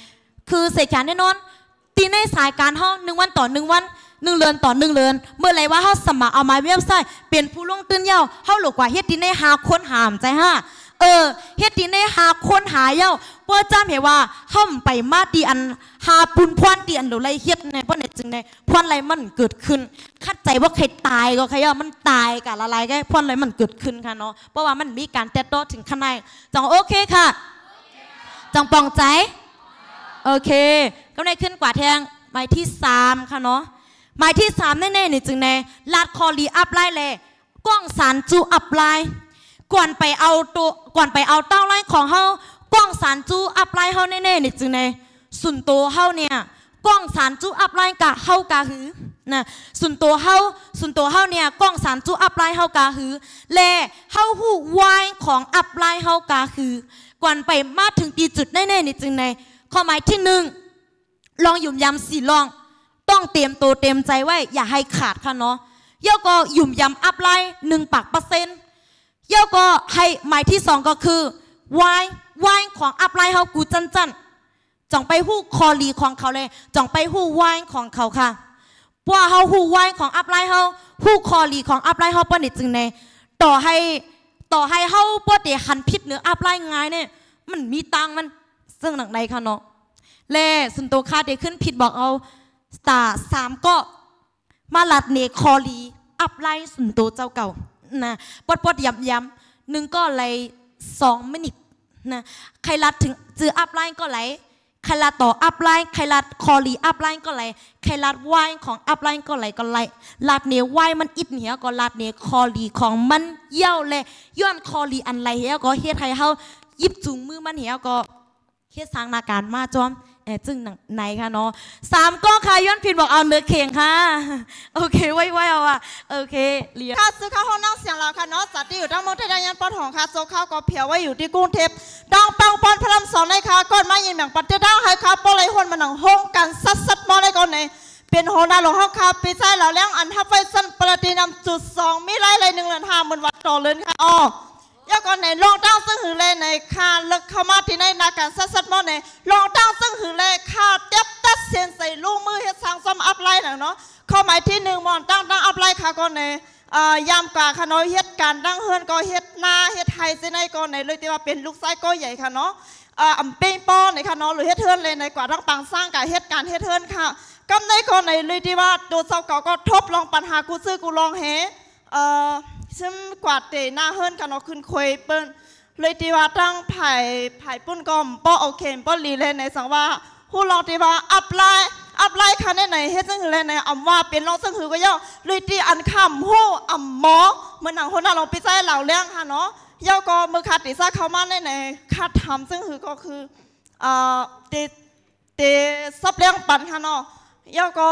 คือเสกแขนแน่นอนตีในสายการห้องหนึ่งวันต่อหนึ่งวันหนึ่งเรือนต่อหนึ่งเรือนเมื่อไรว่าเขาสมัครเอามาเว็บไซต์เป็นผู้ลงตื่นเย้าเขาหลกกว่าเฮ็ดตีในหาค้นหามใจห้าเออเฮ็ดตีในหาค้นหาเย้าเพื่อจ้าเห็นว่าห้ามไปมาตีอันหาปุนพวนตีอันหรือไรเฮ็ดในเพราะในจึงในพวนไรมันเกิดขึ้นคัดใจว่าใครตายก็ใครเย้ามันตายกับอะไรก็พวนไรมันเกิดขึ้นค่ะเนาะเพราะว่ามันมีการแตะโต้ถึงข้างในจังโอเคค่ะจังปองใจโอเคก็ได้ขึ้นกว่าแทงหมายที่สามค่ะเนาะหมายที่สามแน่ๆนี่จึงในลาดคอรีอัพไลน์เลยกล้องสารจูอัพไลน์ก่อนไปเอาตัวก่อนไปเอาเต้าไลน์ของเฮากล้องสารจูอัพไลน์เฮาแน่ๆนี่จึงในสุนโตเฮาเนี่ยกล้องสารจูอัพไลน์กะเฮากะหือนะสุนโตเฮาสุนโตเฮาเนี่ยกล้องสารจูอัพไลน์เฮากะหือแลเฮาหู้วายของอัพไลน์เฮากะหือก่อนไปมาถึงตีจุดแน่ๆนี่จึงในข้อหมายที่หนึ่งลองหยุ่มยำสี่ลองต้องเตรียมตัวเตรียมใจไว้อย่าให้ขาดค่ะเนาะเย่าก็หยุ่มยำอัพไลน์หนึ่งปากเปอร์เซ็นต์เย่าก็ให้หมายที่สองก็คือวายวายของอัพไลน์เฮากูจันจันจ่องไปหู้คอลีของเขาเลยจ่องไปหู้วายของเขาค่ะเพราะเฮาหู้วายของอัพไลน์เฮาหู้คอลีของอัพไลน์เฮาป้อนจึงในต่อให้ต่อให้เฮาป้อเดหันพิษเนื้ออัพไลน์ง่ายเนี่ยมันมีตังมันซึ่งหนังในค่ะเนาะเล่สุนโตคาเดขึ้นผิดบอกเอาสตาร์สามก็มาลัดเนคอลีอัพไลน์สุนโตเจ้าเก่านะปดปดย้ำย้ำหนึ่งก็ไหลสองมินิทนะใครลัดถึงจืออัพไลน์ก็ไหลใครลัดต่ออัพไลน์ใครลัดคอลีอัพไลน์ก็ไหลใครลัดวายของอัพไลน์ก็ไหลก็ไหลลัดเนวายมันอิดเหนียวก็ลัดเนคอลีของมันเย่าเลยย้อนคอลีอันไรเหี้ยก็เฮ็ดให้เฮายิบจุงมือมันเหี้ยก็เฮ็ดสร้างนาการมาจอมแอบจึงไหนค่ะเนาะสามก็ค่ะย้อนพินบอกเอาเนื้อเข่งค่ะโอเคไว้ไว้เอาอ่ะโอเคเรียนค่ะซื้อข้าวห้องนั่งเสียงเราค่ะเนาะจัดที่อยู่ทั้งเมืองไทยยันปอดของค่ะโซข้าวก็เพียวไว้อยู่ที่กรุงเทพดองปังปอนพลัมสองในค่ะก่อนมายินอย่างปัจเจด้าให้ค่ะปอไหลหวนมาหนังห้องกันซัดซัดมอในก่อนในเป็นโหนาหลงห้องค่ะปีใต้เหล่าเลี้ยงอันทับไฟสั้นปฏินำจุดสองมีไรไรหนึ่งเหรียญห้าหมื่นวัตต์ต่อเลยค่ะอ๋อยาก่อนในลองตั้งซึ่งหือเลยในคาเลิกเข้ามาที่ในนาการซัดซัดมอในลองตั้งซึ่งหือเลยคาเต็บตัดเสียนใส่ลูกมือเฮ็ดสร้างซ้ำอัพไลน์หนังเนาะข้อหมายที่หนึ่งมอนตั้งตั้งอัพไลน์ค่ะก่อนในยามกว่าค่ะเนาะเฮ็ดการตั้งเฮือนก็เฮ็ดนาเฮ็ดไทยเส้นในก่อนในเลยที่ว่าเป็นลูกไส้ก็ใหญ่ค่ะเนาะอ่ำเป้งป้อในค่ะเนาะหรือเฮ็ดเฮือนเลยในกว่าตั้งปังสร้างการเฮ็ดการเฮ็ดเฮือนค่ะกำในก่อนในเลยที่ว่าตัวเจ้าเก่าก็ทบลองปัญหากูซื้อกูลองเฮเอ่อซึ่งกว่าเตะหน้าเฮือนค่ะเนาะขึ้นคุยเปิ้นเลยที่ว่าตั้งไผ่ไผ่ปุ้นกอมป้อโอเคป้อลีเลยในสังว่าผู้ลองที่ว่าอัพไลน์อัพไลน์ค่ะในไหนเฮ็ดซึ่งเลยในอ่ำว่าเป็นลองซึ่งหือก็ย่อเลยที่อันคำหู้อ่ำหมอเหมือนหนังคนน่าลองไปใช้เหล่าเลี้ยงค่ะเนาะย่อก็มือขาดติซ่าเข้ามาในไหนคาดทำซึ่งหือก็คือเอ่อเตเตซับเลี้ยงปันค่ะเนาะย่อก็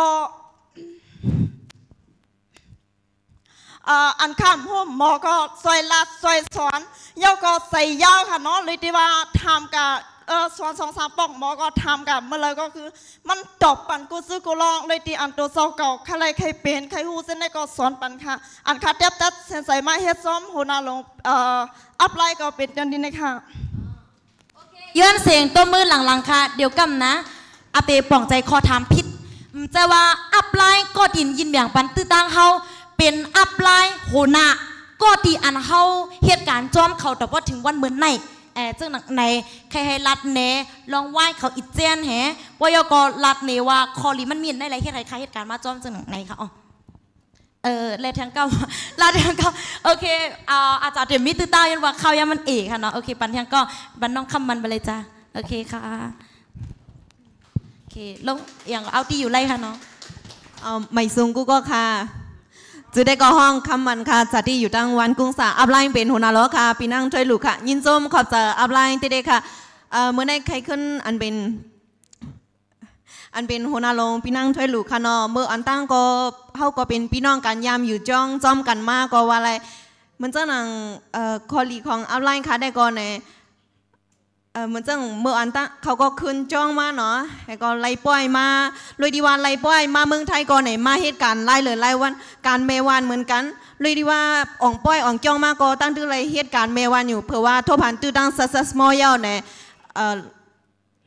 อันข้ามหัวหมอก็ซอยลาดซอยสอนเย้าก็ใส่ยาวค่ะเนาะเลยที่ว่าทำกับเออสอนสองสามป่องหมอก็ทำกับเมื่อไรก็คือมันตบปันกูซื้อกูลองเลยที่อันตัวเศร้าเก่าใครใครเป็นใครหูเส้นได้ก็สอนปันค่ะอันคาเต็บตัดเส้นใส่มาเฮ็ดซ้อมหัวหน้าลงเอ่ออัพไลน์ก็เป็นจันดีนะคะย้อนเสียงตัวมือหลังๆค่ะเดี๋ยวกำนะอาเปป่องใจคอถามพิษจะว่าอัพไลน์ก็ดินยินอย่างปันตื้อตั้งเฮาเป็นอัพไลน์โหนาก็ตีอันเฮาเหตุการณ์จอมเขาแต่ว่าถึงวันเหมือนในแอบซึ่งในใครให้รัดเนลองไหว้เขาอิจเจนแฮว่ายก็รัดเนว่าคอลีมันมีนได้ไรเหตุใครเหตุการณ์มาจอมซึ่งในค่ะอ๋อเออเลยทางเก้าลาทางเก้าโอเคอ่าอาจารย์เดี๋ยวมิตรตายันว่าเขายังมันเอกค่ะเนาะโอเคปันทางก็บันน้องคำมันไปเลยจ้าโอเคค่ะโอเคลงอย่างเอาตีอยู่ไรค่ะเนาะเอาไม่ซุงกูก็ค่ะจืได้ก็ห้องคำมันค่ะจัดที่อยู่ตั้งวันกุ้งสาอัพไลน์เป็นหัวหน้าล้อค่ะปีนั่งช่วยลูกค่ะยินส้มขอบจะอัพไลน์เด็กๆค่ะเอ่อเมื่อได้ใครขึ้นอันเป็นอันเป็นหัวหน้าลงปีนั่งช่วยลูกค่ะเนาะเมื่ออันตั้งก็เขาก็เป็นพี่น้องกันยามอยู่จ้องจอมกันมากก็ว่าอะไรมันเจ้าหนังเอ่อคอลีของอัพไลน์ค่ะได้ก่อนเนี่ยเออเหมือนจังเมื่ออันตั้งเขาก็ขึ้นจ้องมาเนาะแล้วก็ไล่ปล่อยมาเลยดีว่าไล่ปล่อยมาเมืองไทยก่อนไหนมาเหตุการณ์ไล่เลยไล่วันการเมวันเหมือนกันเลยดีว่าอ่องปล่อยอ่องจ้องมาก็ตั้งตื้อไรเหตุการณ์เมวันอยู่เผื่อว่าทั่วผ่านตื้อตั้งซัสซัสมอลเย่าเนี่ยเอ่อ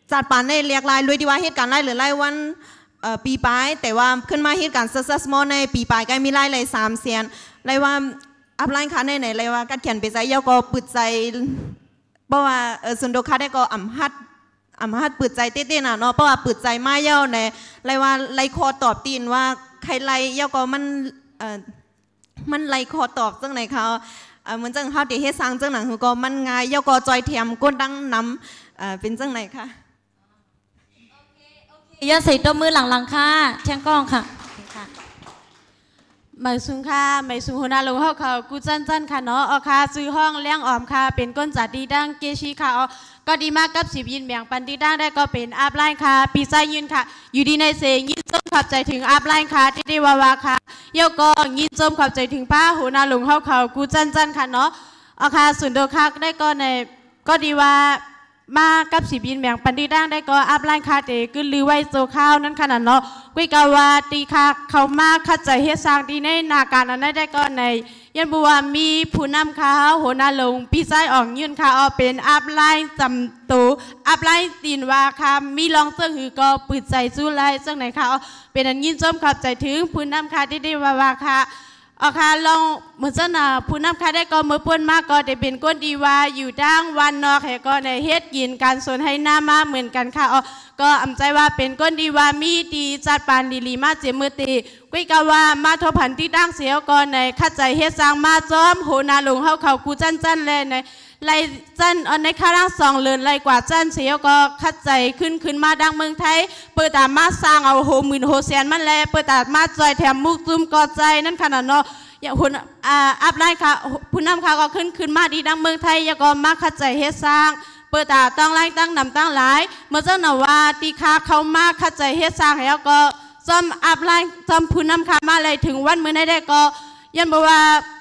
จัดปานในเรียกลายลุยที่ว่าเหตุการณ์ไล่หรือไล่วันปีปลายแต่ว่าขึ้นมาเหตุการณ์ซัสซัสมอในปีปลายก็มีไล่เลยสามเสียนไล่ว่าอัพไลน์ค่ะในไหนไล่ว่าการเขียนไปใจเยาก็ปืดใจเพราะว่าสุนโดคาได้ก็อ่ำฮัดอ่ำฮัดปืดใจเต้ๆน่ะเนาะเพราะว่าปืดใจมาเยาในไล่ว่าไล่คอตอบตีนว่าใครไล่เยาก็มันมันไล่คอตอบจังไหนเขาเหมือนจังเขาเดี๋ยวเฮ็ดสร้างจังหนังก็มันง่ายเยาก็จอยเทียมก้นดังน้ำเป็นจังไหนคะอย่าใส่ตัวมือหลังๆค่ะแทงกล้องค่ะหมายสุงค่ะหมายสุงหัวหน้าลงห้องเขากูจันจันค่ะเนาะเอาค่ะซื้อห้องเลี้ยงออมค่ะเป็นก้นจัดดีดังเกชีค่ะเอาก็ดีมากกับสิบยินแบ่งปันดีดังได้ก็เป็นอัพไลน์ค่ะปีไซยืนค่ะอยู่ดีในเสียงยินส้มขับใจถึงอัพไลน์ค่ะที่ได้วาวาค่ะเยาก็ยินส้มขับใจถึงป้าหัวหน้าลงห้องเขากูจันจันค่ะเนาะเอาค่ะส่วนโดค่ะได้ก็ในก็ดีว่ามากับสิบินแบ่งปันดีด้างได้ก็อัพไลน์คาเตกึนลือไว้โซข้าวนั่นขนาดเนาะกุยกาวาตีคาเขามาคัดใจเฮ็ดสร้างดีในนาการอันนั้นได้ก็ในยันบัวมีผู้นำข้าวหัวหน้าลงพี่ไส้อ่องยื่นข้าวเป็นอัพไลน์จำตูอัพไลน์ตีนว่าค่ะมีลองเสื้อหือก็ปืดใจสู้ไล่เสื้อไหนข้าวเป็นอันยินส้มขับใจถึงผู้นำข้าที่ได้ว่าว่าค่ะเอาค่ะลองเหมือนเจ้าหน้าผู้นำค่ะได้ก็เมื่อป่วนมากก็ได้เป็นก้นดีว่าอยู่ด้างวันนอกแห่ก็ในเฮ็ดกินการสนให้หน้ามาเหมือนกันค่ะก็อำใจว่าเป็นก้นดีว่ามีดีจัดปานดีลีมาเจมือตีกุ้ยกาว่ามาทบผันที่ด้างเสียวก็ในคัดใจเฮ็ดสร้างมาจ้อมโหนาลงเฮาเขากูจันจันเลยในไล่จันในข้าร่างสองเลือนไล่กว่าจันเสียวก็คัดใจขึ้นขึ้นมาดังเมืองไทยเปิดตามาสร้างเอาโหหมื่นโหแสนมันแลเปิดตามาจอยแถมมุกจุ่มกอใจนั่นขนาดเนาะอย่างหุ่นอัพไลน์ค่ะผู้นำค่ะก็ขึ้นขึ้นมาดีดังเมืองไทยยังก็มาคัดใจเฮ็ดสร้างเปิดตาตั้งไล่ตั้งนำตั้งหลายเมื่อเจ้าหน้าว่าตีคาเขามาคัดใจเฮ็ดสร้างแล้วก็จอมอัพไลน์จอมผู้นำค่ะมาเลยถึงวันเมื่อได้ได้ก็ยันบอกว่า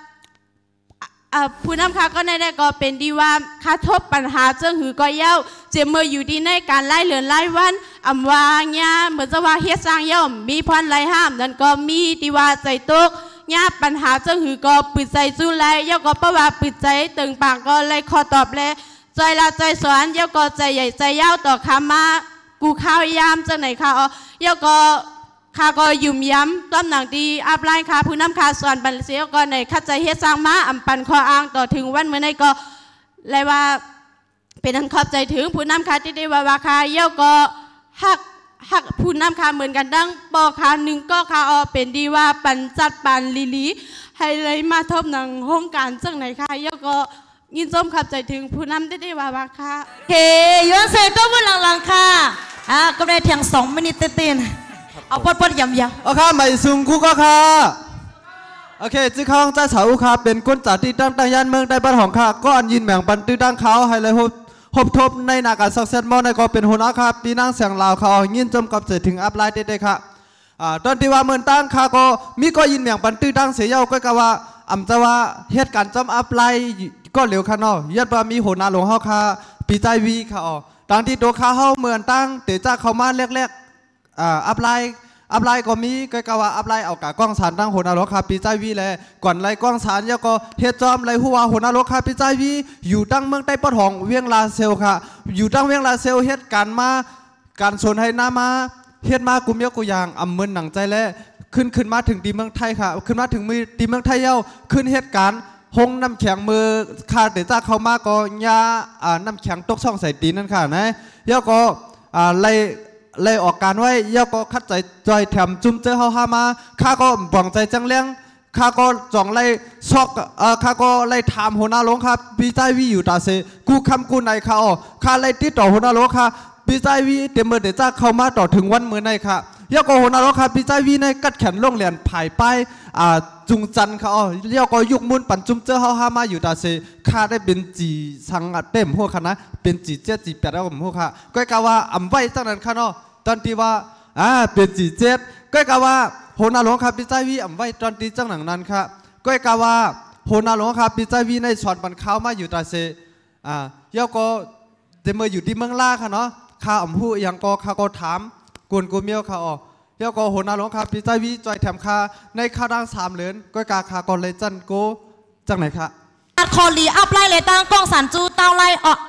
ผู้นำค่ะก็ได้ได้ก็เป็นดีว่าคาทบปัญหาเจ้าหือก็เย้าเจมเมื่ออยู่ดีในการไล่เหลือนไล่วันอำว่าเนี่ยเหมือนจะว่าเฮ็ดสร้างเย้ามีพรไล่ห้ามนั่นก็มีดีว่าใจตกญาปัญหาเจ้าหือก็ปิดใจสู้ไล่เย้าก็เพราะว่าปิดใจตึงปากก็เลยขอตอบเลยใจละใจสอนเย้าก็ใจใหญ่ใจยาวต่อคำมากูข้าวยามเจ้าไหนค่ะอ๋อเย้าก็ข้าก็ยุ่มย้ำต้นหนังดีอัพไลน์ค่ะผู้นำค่ะสอนบันเสียก็ในคัดใจเฮ็ดสร้างมาอำปันคออ้างต่อถึงวันเมื่อในก็เลยว่าเป็นอันขอบใจถึงผู้นำค่ะที่ได้ว่าว่าค่ะเย้าก็ฮักฮักผู้นำค่ะเหมือนกันดังปอค่ะหนึ่งก็ค่ะอ๋อเป็นดีว่าปันจัดปันลีลีให้เลยมาทบหนังโครงการจังไหนค่ะเย้าก็ยินส้มขับใจถึงผู้นำที่ได้ว่าว่าค่ะเฮย้อนเสร็จก็มือหลังๆค่ะอ่าก็ได้เทียงสองมินิเต้นเอาปดๆยำๆโอเคไม่ซุงกูก็ค่ะโอเคจีข้องจ้าสาวค่ะเป็นก้นจ่าที่ตั้งตั้งยันเมืองได้บ้านของค่ะก็อันยินแบ่งปันตื้อตั้งเขาให้เลยฮบฮบทบในนาการสักเซตมอในก็เป็นหัวหน้าค่ะปีนั่งเสียงลาวเขายินจมกับเสร็จถึงอัพไลน์ได้ๆค่ะอ่าตอนที่ว่าเมืองตั้งค่ะก็มีก็ยินแบ่งปันตื้อตั้งเสียเย้าก็กะว่าอ่ำจะว่าเหตุการณ์จำอัพไลน์ก็เร็วค่ะเนาะยัดว่ามีหัวหน้าหลวงเขาค่ะปีใจวีค่ะอ๋อตอนที่โดเขาเขาเมืองตั้งเตะจ้าเขามาแรกๆอ่าอัพไลน์อัพไลน์ก็มีก็กะว่าอัพไลน์เอากะกล้องสารตั้งหัวหน้าโลกคาปีใจวีเลยก่อนไล่กล้องสารแล้วก็เฮ็ดจอมไล่หัวหัวหน้าโลกคาปีใจวีอยู่ตั้งเมืองใต้ปอดห้องเวียงลาเซลค่ะอยู่ตั้งเวียงลาเซลเฮ็ดการมาการสนให้หน้ามาเฮ็ดมากุมยกกุยางอำเมินหนังใจแล้วขึ้นขึ้นมาถึงตีเมืองไทยค่ะขึ้นมาถึงมือตีเมืองไทยเย้าขึ้นเหตุการณ์หงน้ำแข็งมือคาเตจ้าเข้ามาก็ยาอ่าน้ำแข็งตกช่องใส่ตีนั่นค่ะนะแล้วก็อ่าไล่เลยออกการไว้เยาก็คัดใจจอยแถมจุ่มเจอเฮาหามาข้าก็บ่องใจจังเลี้ยงข้าก็จ่องไล่ซอกเอ่อข้าก็ไล่ถามหัวหน้าหลวงครับปีใจวีอยู่ตาเซกูคำกูไหนข้าอ๋อข้าไล่ติดต่อหัวหน้าหลวงค่ะปีใจวีเต็มเมื่อเดจ้าเข้ามาต่อถึงวันเมื่อในค่ะเยาก็หัวหน้าหลวงค่ะปีใจวีในกัดแขนล่องเหรียญผายป้ายอ่าจุงจันค่ะอ๋อเยาก็ยุกมุนปั่นจุ่มเจอเฮาหามาอยู่ตาเซข้าได้เป็นจีสังเต็มหัวค่ะนะเป็นจีเจ็ดจีแปดแล้วผมหัวค่ะก็กะว่าอำไว้จังนั้นค่ะเนาะตอนที่ว่าอ่าเป็นจีเจ็ดก็กะว่าโหนาหลวงครับปีใจวีอ่ำไว้ตอนที่จังหนังนั้นครับก็กะว่าโหนาหลวงครับปีใจวีในสอนบันข้าวมาอยู่ตาเซอ่าเยาก็เดเมื่ออยู่ที่เมืองล่าค่ะเนาะข้าอ่ำหูยังก็ข้าก็ถามกวนกูเมียวข้าอ๋อเยาก็โหนาหลวงครับปีใจวีจอยแถมข้าในข้าดังสามเหรียญก็กะข้าก็เลยจันโกจังไหนคะอัดคอลีอัพไล่เลยตั้งกล้องสันจูเต้าไล่ออก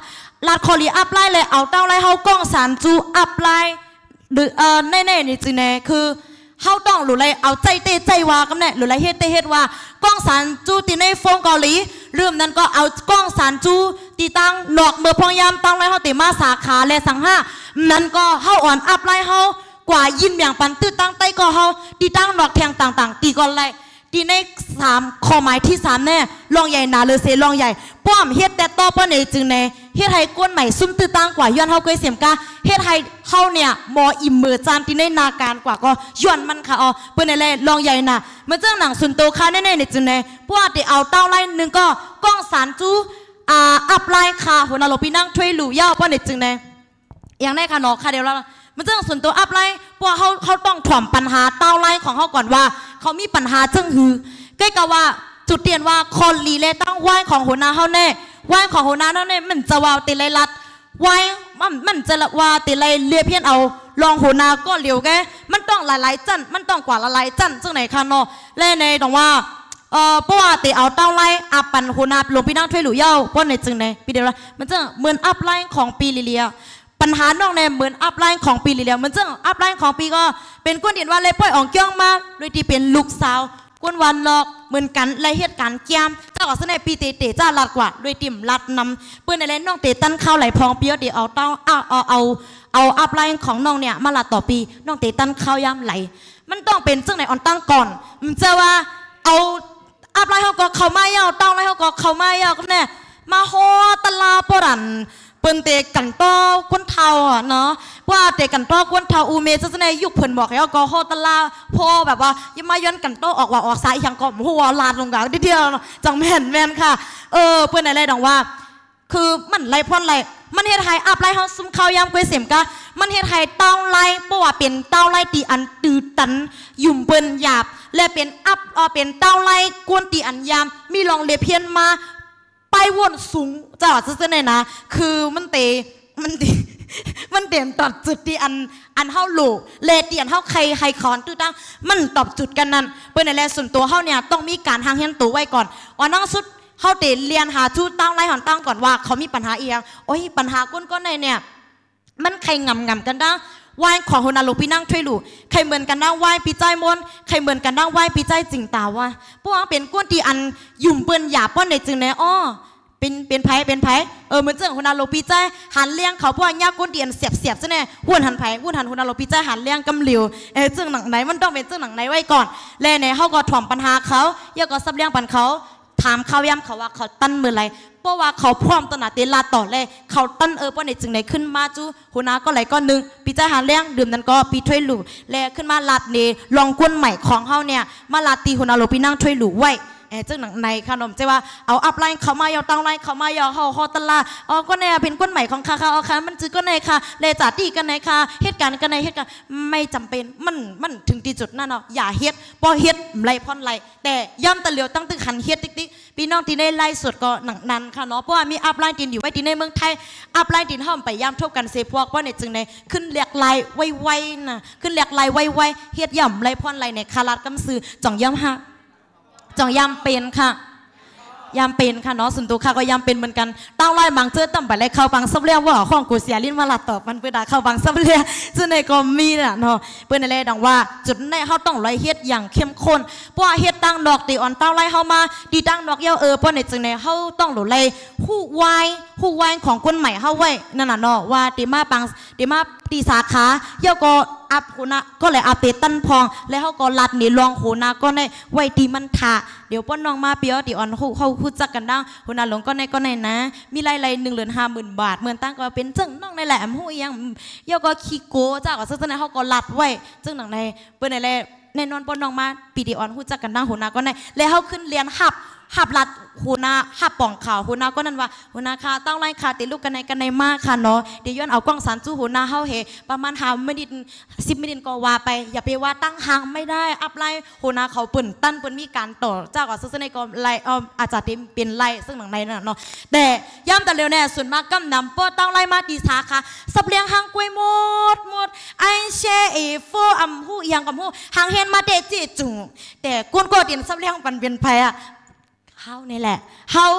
ลาดคอลีอัพไลน์เลยเอาเต้าไล่เฮากล้องสารจูอัพไลน์หรือเอ่อแน่ๆนี่จริงๆคือเฮาต้องหรือไรเอาใจเตะใจวากันแน่หรือไรเฮ็ดเตะเฮ็ดว่ากล้องสารจูตีในโฟงเกาหลีเริ่มนั้นก็เอากล้องสารจูตีตั้งหนอกเมื่อพองยามตั้งไล่เฮาตีมาสาขาและสังห้านั้นก็เฮาอ่อนอัพไลน์เฮากว่ายินอย่างปันตื้อตั้งใต้ก็เฮาตีตั้งหนอกแทงต่างๆตีก่อนไรตีในสามข้อหมายที่สามแน่ลองใหญ่หนาเลยเสลองใหญ่ป้อมเฮ็ดแต่ต่อป้อในจึงในเฮ็ดให้ก้นใหม่ซุ่มตื้อตั้งกว่าย้อนเฮาเคยเสียมกาเฮ็ดให้เฮาเนี่ยมออิ่มมือจานตีในนาการกว่าก็ย้อนมันค่ะอ๋อเปิ้นอะไรลองใหญ่น่ะมันจังหนังสุนโตคาแน่ๆในจึงในเพราะว่าที่เอาเต้าไล่นึงก็กล้องสารจูอ่าอัพไลน์ค่ะหัวหน้าโลปีนั่งช่วยหลู่ย่าป้อในจึงในอย่างแน่ค่ะเนาะค่ะเดี๋ยวเรามันจังส่วนตัวอัพไลน์เพราะว่าเขาเขาต้องถ่อมปัญหาเต้าไล่ของเขาก่อนว่าเขามีปัญหาจังหือใกล้กับว่าจุดเตียนว่าคนลีเลตั้งไหวของหัวหน้าเขาแน่ไหวของหัวหน้าเขาแน่มันจะว่าตีไรลัดไหวมันมันจะว่าตีไรเลียเพี้ยนเอาลองหัวหน้าก็เหลียวแกมันต้องหลายๆจันมันต้องกว่าหลายๆจันจังไหนคะเนาะเล่ในตรงว่าเออเพราะว่าตีเอาเต้าไล่อัพปันหัวหน้าลงพี่นั่งช่วยหลู่เย้าเพราะในจึงในปีเดียวละมันจะเหมือนอัพไลน์ของปีลีเลียปัญหานอกในเหมือนอัพไลน์ของปีลีเลียมันจะอัพไลน์ของปีก็เป็นก้นเดียนว่าเลยป่อยอ่องเกี้ยงมาโดยที่เป็นลูกสาวก้นวันหลอกเหมือนกันไรเหตุการณ์แก้มเจ้าก็เสนอปีเตเตจ้าลัดกว่าโดยติ่มลัดนำเปื้อนในเล่นน้องเตตั้นข้าวไหลพองเปียวเดี๋ยวเอาเต้าเอาเอาเอาเอาอัพไลน์ของน้องเนี่ยมาลัดต่อปีน้องเตตั้นข้าวยำไหลมันต้องเป็นจังไหนอ่อนตั้งก่อนมันจะว่าเอาอัพไลน์เขาก็เขาไม่เอาเต้าไลน์เขาก็เขาไม่เอาก็แน่มาฮอตลาปรันเปิ้นเตะกันต้อก้นเทาอ่ะเนาะว่าเตะกันต้อก้นเทาอูเมจะในยุคเพิ่นบอกให้เอาก็ฮอตลาพอแบบว่ายังมาย้อนกันต้อออกว่าออกสายอย่างก็หัวลาดลงกลางทีเดียวจังแม่นแม่นค่ะเออเปิ้นอะไรดังว่าคือมันไรพ่นไรมันเฮ็ดให้อัพไลน์เฮาซุ่มข้าวยามกวยเสียมกะมันเฮ็ดให้เต้าไล่เพราะว่าเป็นเต้าไล่ตีอันตือตันยุ่มเปิ้นหยาบและเป็นอัพเออเป็นเต้าไล่กวนตีอันยามมีลองเลเพียนมาไปวนสูงจ้าซื่อๆเนี่ยนะคือมันเตมันเตมันเด่นตอบจุดที่อันอันเฮาโหลเลเตียนเฮาใครใครคอนตื้อตั้งมันตอบจุดกันนั้นเปิ้นในแลส่วนตัวเฮาเนี่ยต้องมีการหางเฮียนตัวไว้ก่อนว่าน้องสุดเฮาเตเรียนหาทูตตั้งไล่หอนตั้งก่อนว่าเขามีปัญหาอีหยังโอ้ยปัญหาก้นก้อนในเนี่ยมันใครงำงำกันได้วายของฮนาโลปีนั่งช่วยหลู่ใครเหมือนกันได้วายปีใจมนใครเหมือนกันได้วายปีใจจริงตาว่าเพราะว่าเป็นก้นตีอันยุ่มเปิ้นหยาป้อนในจึงในอ้อเป็นเป็นไผเป็นไผเออเหมือนเจ้าฮนาโลปีใจหันเลี้ยงเขาเพราะว่ายากก้นตีอันเสียบเสียบซะแน่หุ่นหันไผหุ่นหันฮนาโลปีใจหันเลี้ยงกำเหลียวเออเจ้าหนังไหนมันต้องเป็นเจ้าหนังไหนไว้ก่อนและในเขาก็ถ่อมปัญหาเขาเยอะก็ซับเลี้ยงปันเขาถามเขาย้ำเขาว่าเขาตั้นเมื่อไรเพราะว่าเขาพร้อมตนาเตลาต่อเลยเขาตั้นเออป้อนในจึงไหนขึ้นมาจูหัวหน้าก็ไหลก็หนึ่งปีใจหาเลี้ยงดื่มนั้นก็ปีถ้วยหลู่และขึ้นมาลาดเนลองก้นใหม่ของเขาเนี่ยมาลาตีหัวหน้าโลปีนั่งถ้วยหลู่ไว้เออเจ้าหนังในขนมเจ้าว่าเอาอัพไลน์เขามาเอาตั้งไลน์เขามาเอาเขาเขาตลาอ๋อก็เนี่ยเป็นก้นใหม่ของข้าค่ะเอาค่ะมันจื้อก็ในค่ะเลจ่าตีกันในค่ะเหตุการณ์กันในเหตุการณ์ไม่จำเป็นมันมันถึงที่จุดนั่นเนาะอย่าเฮ็ดพอเฮ็ดไรพ่อนไรแต่ย่ำตะเหลียวตั้งตึกหันเฮ็ดติ๊กติ๊กพี่น้องที่ในไล่สดก็หนังนั้นค่ะเนาะเพราะว่ามีอัพไลน์ดินอยู่ไว้ที่ในเมืองไทยอัพไลน์ดินห้อมไปย่ำทบกันเซพวกว่าในจึงในขึ้นเรียกไลน์ไวๆนะขึ้นเรียกไลน์ไวๆเฮ็ดย่ำไรพ่อนไรในคาราดกำซื้อจ่องย่ำฮะจ่องย่ำเป็นค่ะยามเป็นค่ะเนาะส่วนตัวค่ะก็ยามเป็นเหมือนกันเต้าไล่บางเจอตั้มไปเลยเข้าบางซับเลี้ยว่าข้องกูเสียลิ้นมาหลัดตอบมันเพื่อด่าเข้าบางซับเลี้ยซึ่งในก็มีน่ะเนาะเพื่อนในเล่ดังว่าจุดในเขาต้องไล่เฮ็ดอย่างเข้มข้นเพราะว่าเฮ็ดตั้งดอกตีอ่อนเต้าไล่เข้ามาดีตั้งดอกเย้าเออเพราะในจึงในเขาต้องหลุดไล่ผู้วายผู้วายของคนใหม่เข้าไว้นั่นน่ะเนาะว่าตีมาปังตีมาตีสาขาเย้าก็อัพหัวหน้าก็เลยอัพเตตั้นพองแล้วเขาก็ลัดนี่ลองหัวหน้าก็ในไว้ตีมันถาเดี๋ยวป้อนน้องมาเปียวตีอ่อนเขาเขาพูดจักกันดังหัวหน้าหลงก็ในก็ในนะมีรายไรหนึ่งเหรียญห้าหมื่นบาทเหมือนตั้งก็เป็นจึงน้องในแหลมหูยังเย้าก็ขี้โก้จ้าก็ซึ่งในเขาก็ลัดไว้จึงหนังในเปิ้นในแหละแน่นอนป้อนน้องมาปีตีอ่อนพูดจักกันดังหัวหน้าก็ในแล้วเขาขึ้นเรียนหับหับลัดหัวหน้าหับป่องข่าวหัวหน้าก็นั่นว่าหัวหน้าค่ะตั้งไล่ค่ะติลูกกันในกันในมากค่ะเนาะเดี๋ยวย้อนเอากล้องสารจู้หัวหน้าเฮาเฮประมาณห้ามินิสิบมินิก็ว่าไปอย่าไปว่าตั้งห่างไม่ได้อัพไล่หัวหน้าเขาเปิ่นตั้นเปิ่นมีการต่อเจ้าก็ซึ่งในก็ไล่เอออาจจะเป็นไล่ซึ่งหนังในเนาะแต่ย่ำแต่เร็วแน่ส่วนมากกำนำป้อตั้งไล่มาดีสาค่ะสับเลี้ยงหางกล้วยหมดหมดไอเชเอโฟอัมหูยังกับหูหางเฮนมาเดจิจุงแต่ก้นโกดินสับเลี้ยงปันเป็นไผอะเฮานี่แหละเฮาต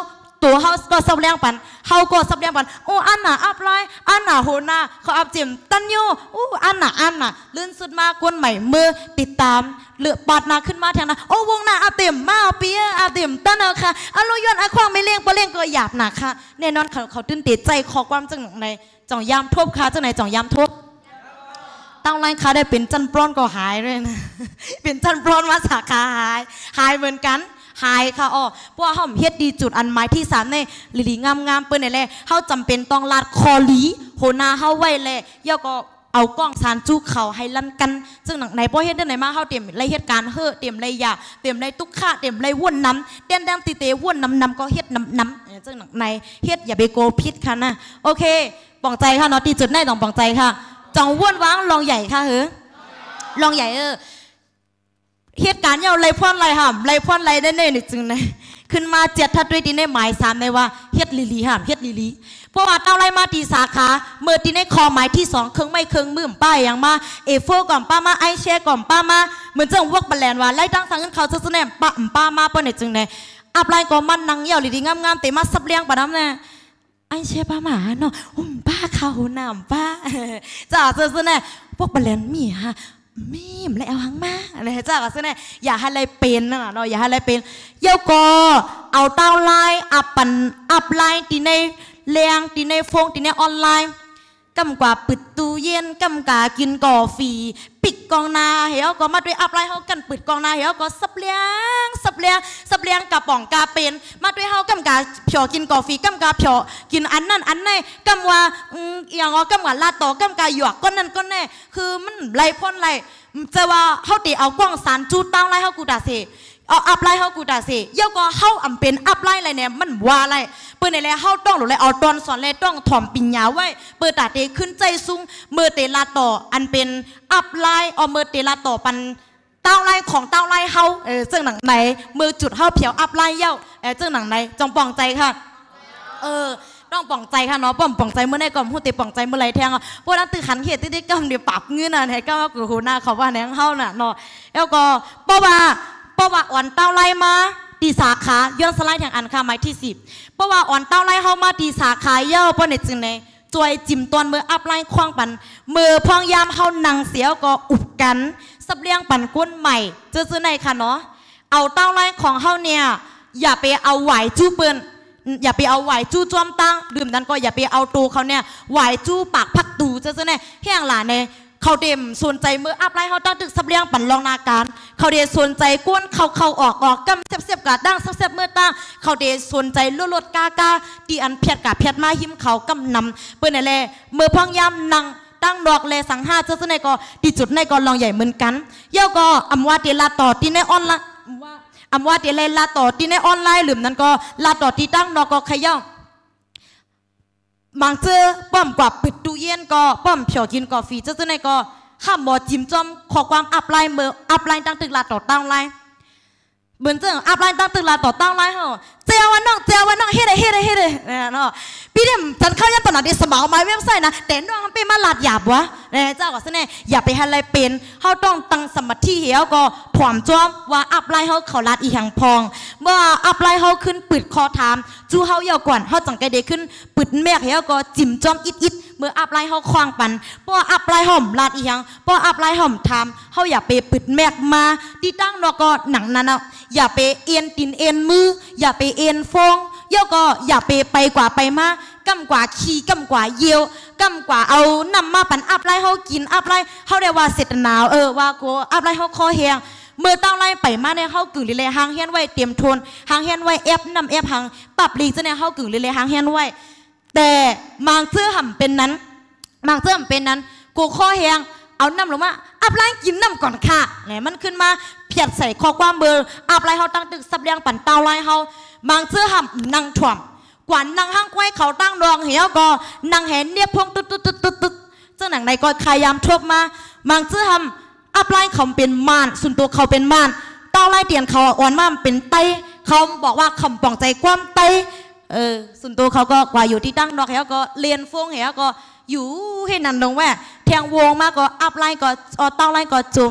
ตัวเขาก็สับเลี้ยงปันเขาก็สับเลี้ยงปันโอ้อันน่ะอัพไลน์อันน่ะโหน่ะเขาอัพจิมตันยูโอ้อันน่ะอันน่ะลื่นสุดมากคนใหม่มือติดตามเลือปาดนาขึ้นมาแทงนะโอ้วงหน้าอาเต็มมาเปียอาเต็มตั้นเอาค่ะอาลุยอนอาควางไม่เลี้ยงปลาเลี้ยงก็หยาบหนักค่ะแน่นอนเขาเขาตื่นเต้นใจขอความจังในจ่องยามทบค่ะจังไหนจ่องยามทบตั้งไลน์ค่ะได้เป็นจันปล้อนก็หายเลยนะเป็นจันปล้อนมาสาขาหายหายเหมือนกันหายค่ะอ๋อเพราะว่าเขาเฮ็ดดีจุดอันหมายที่สามในลีลีงามงามเปิ้นนี่แหละเขาจำเป็นต้องลาดคอลีโหนาเขาไว้เลยย่อก็เอากล้องสารจูเขาให้ลั่นกันซึ่งหนังไหนพอเฮ็ดได้ไหนมาเขาเตรียมไรเหตุการณ์เฮ้อเตรียมไรยาเตรียมไรตุกข่าเตรียมไรว่นน้ำเต้นแดงตีเตว่นน้ำน้ำก็เฮ็ดน้ำน้ำซึ่งหนังในเฮ็ดอย่าไปโกพิษค่ะนะโอเคปองใจค่ะเนาะตีจุดได้ต้องปองใจค่ะจังว่นว้างลองใหญ่ค่ะเฮ้อลองใหญ่เออเหตุการณ์เอาไรพ่นไรห่ำไรพ่นไรได้เน่นี่จึงในขึ้นมาเจ็ดทัดด้วยตีในหมายสามในว่าเฮ็ดลีลีห่ำเฮ็ดลีลีเพราะว่าเอาไรมาตีสาขาเมื่อตีในคอหมายที่สองเครื่องไม่เครื่องมือป้ายอย่างมาเอฟโฟก่อนป้ามาไอเช่ก่อนป้ามาเหมือนเจ้าวกบัลแลนว่าไล่ตั้งสังเงินเขาจะแสดงป้าป้ามาเปิ้ลเนี่ยจึงในอับไรก็มันนังเหี่ยวลีลีงามๆแต่มาซับเลี้ยงปะน้ำเนี่ยไอเช่ป้าหมาเนาะอุ้มป้าเขาหนำป้าจ้าเจอเนี่ยพวกบัลแลนมีฮะมีมแล้วเอาหังมาอะไรจ้าก็ซึ่งเนี่ยอย่าให้อะไรเป็นนะเนาะอย่าให้อะไรเป็นเย้าก็เอาเต้าไลน์อับปันอับไลน์ตีในเลี้ยงตีในฟงตีในออนไลน์กำกว่าปิดตู้เย็นกำกากินกาแฟปิดกองนาเหี้ยก็มาด้วยอับไลน์เขากันปิดกองนาเหี้ยก็สับเลี้ยงสับเลี้ยงสับเลี้ยงกระป๋องกาเป็นมาด้วยเขากำกาเผียวกินกาแฟกำกาเผียวกินอันนั่นอันนี่กำว่าอย่างอ๋อกำว่าลาโตกำกาหยวกก้นนั่นก้นแน่คือมันไรพ่นไรจะว่าเขาตีเอากล้องสารจูดตั้งไล่เขากูด่าเสเอาอัพไลน์เขากูด่าเสเย้าก็เขาอำเป็นอัพไลน์อะไรเนี่ยมันว่าอะไรเปิดในแล้วเขาต้องหรืออะไรเอาตอนสอนเลยต้องถ่อมปิญญาไว้เปิดตาเตขึ้นใจสูงเมื่อเตลาต่ออันเป็นอัพไลน์เอาเมื่อเตลาต่อปันเต้าไล่ของเต้าไล่เขาเออซึ่งหนังไหนมือจุดเขาเผียวอัพไลน์เย้าเออซึ่งหนังไหนจงปองใจค่ะเออต้องป่องใจค่ะเนาะป่องป่องใจเมื่อไหร่ก่อนพูดแต่ป่องใจเมื่อไรแทงอ่ะพวกนั้นตื่นขันเหตุที่ได้กำเดี๋ยวปรับเงินน่ะให้ก็กูหูหน้าเขาว่าแหนงเฮาน่ะเนาะแล้วก็เพราะว่าเพราะว่าอ่อนเต้าไล่มาตีสาขาย้อนสไลด์แทงอันค่ะหมายที่สิบเพราะว่าอ่อนเต้าไล่เฮามาตีสาขาเย้าเพราะในจึงในจวยจิ้มตอนมืออัพไลน์คว้างปันมือพองยามเฮานังเสียวก็อุบกันสับเลี้ยงปันก้นใหม่เจอซื้อในค่ะเนาะเอาเต้าไล่ของเฮาเนี่ยอย่าไปเอาไหวจู้เปิ้นอย่าไปเอาไหวจู้จอมตั้งดื่มนั้นก็อย่าไปเอาตูเขาเนี่ยไหวจู้ปากพักตูเจ้าเจ้าเนี่ยแห้งหลานเนี่ยเขาเดมสนใจเมื่ออัพไลน์เขาตั้งตึกสับเลี้ยงปั่นรองนาการเขาเดสนใจก้นเขาเขาออกออกกำเสียบเสียบกาดั้งเสียบเสียบเมื่อตั้งเขาเดสนใจลดลดกากาตีอันเพียดกาเพียดมาหิมเขากำนำเปิ้นแหละเมื่อพังยามนังตั้งดอกเลสังห้าเจ้าเจ้าเนี่ยก็ตีจุดในก็ลองใหญ่เหมือนกันเย้าก็อำว่าเตลาต่อตีในออนไลน์ว่าอำว่าเตลลาต่อที่ในออนไลน์หรือนั้นก็ลาต่อที่ตั้งนก็ขย่องบางเจอป้อมกว่าปิดตู้เย็นก็ป้อมเผียวกินกาแฟเจ้าเจ้าในก็ห้ามหมอจิ้มจอมขอความอัพไลน์เมื่ออัพไลน์ตั้งตึกลาต่อตั้งไลน์เบิ่นเจ้าอัพไลน์ตั้งตึกลาต่อตั้งไลน์เหรอเจ้าวันน้องเจ้าวันน้องเฮ็ดเฮ็ดเฮ็ดเนี่ยเนาะพี่เดมฉันเข้ายันตอนนั้นที่สมองมาเว็บไซต์นะแต่น้องเป็นมาลาดหยาบวะเนี่ยเจ้าก็เสน่ห์อย่าไปให้อะไรเป็นเขาต้องตั้งสมาธิเหี้ยก็ผอมจอมว่าอัพไลน์เขาเขาลาดอีหยังพองเมื่ออัพไลน์เขาขึ้นปิดคอถามจู้เขาเยาก่อนเขาจังไกเดขึ้นปิดแม่เหี้ยก็จิ้มจอมอิดอิดเมื่ออัพไลน์เขาคว้างปันเพราะอัพไลน์ห่มลาดอีหยังเพราะอัพไลน์ห่มทำเขาอย่าไปปิดแม่มาที่ตั้งนก็หนังนั้นอย่าไปเอ็นตินเอ็นมืออย่าไปเอ็นฟงเยาก็อย่าไปไปกว่าไปมากำกว่าขี้กำกว่าเยียวกำกว่าเอานำมาปั่นอัพไลเขากินอัพไลเขาเรียกว่าเสร็จหนาวเออว่าโกอัพไลเขาคอแหงเมื่อตั้งไล่ไปมาเนี่ยเขากึ่งเลยหางเฮียนไว้เตรียมทนหางเฮียนไว้แอบนำแอบหางปรับลีจะเนี่ยเขากึ่งเลยหางเฮียนไว้แต่บางเสื้อห่ำเป็นนั้นบางเสื้อห่ำเป็นนั้นกูคอแหงเอาน้ำลงมาอัพไลกินน้ำก่อนค่ะเนี่ยมันขึ้นมาเพียดใส่ข้อความเบอร์อัพไลเขาตั้งตึกสับเลี้ยงปั่นเต้าไล่เขาบางเสื้อห่ำนั่งถ่วมกว่านั่งห้างไว้เขาตั้งดองเหี้ยก็นั่งเห็นเนี่ยพวงตุ๊ดตุ๊ดตุ๊ดตุ๊ดตุ๊ดเจ้าหนังในก็ขยามทบมาบางเสื้อห่ำอัพไลน์เขาเป็นม่านส่วนตัวเขาเป็นม่านเต้าไล่เตียนเขาอ่อนมากเป็นไตเขาบอกว่าคำปองใจความไตเออส่วนตัวเขาก็กว่าอยู่ที่ตั้งดอกเหี้ยก็เรียนฟวงเหี้ยก็อยู่ให้นันลงแว่แทงวงมาก็อัพไลน์ก็เต้าไลน์ก็โจมจิก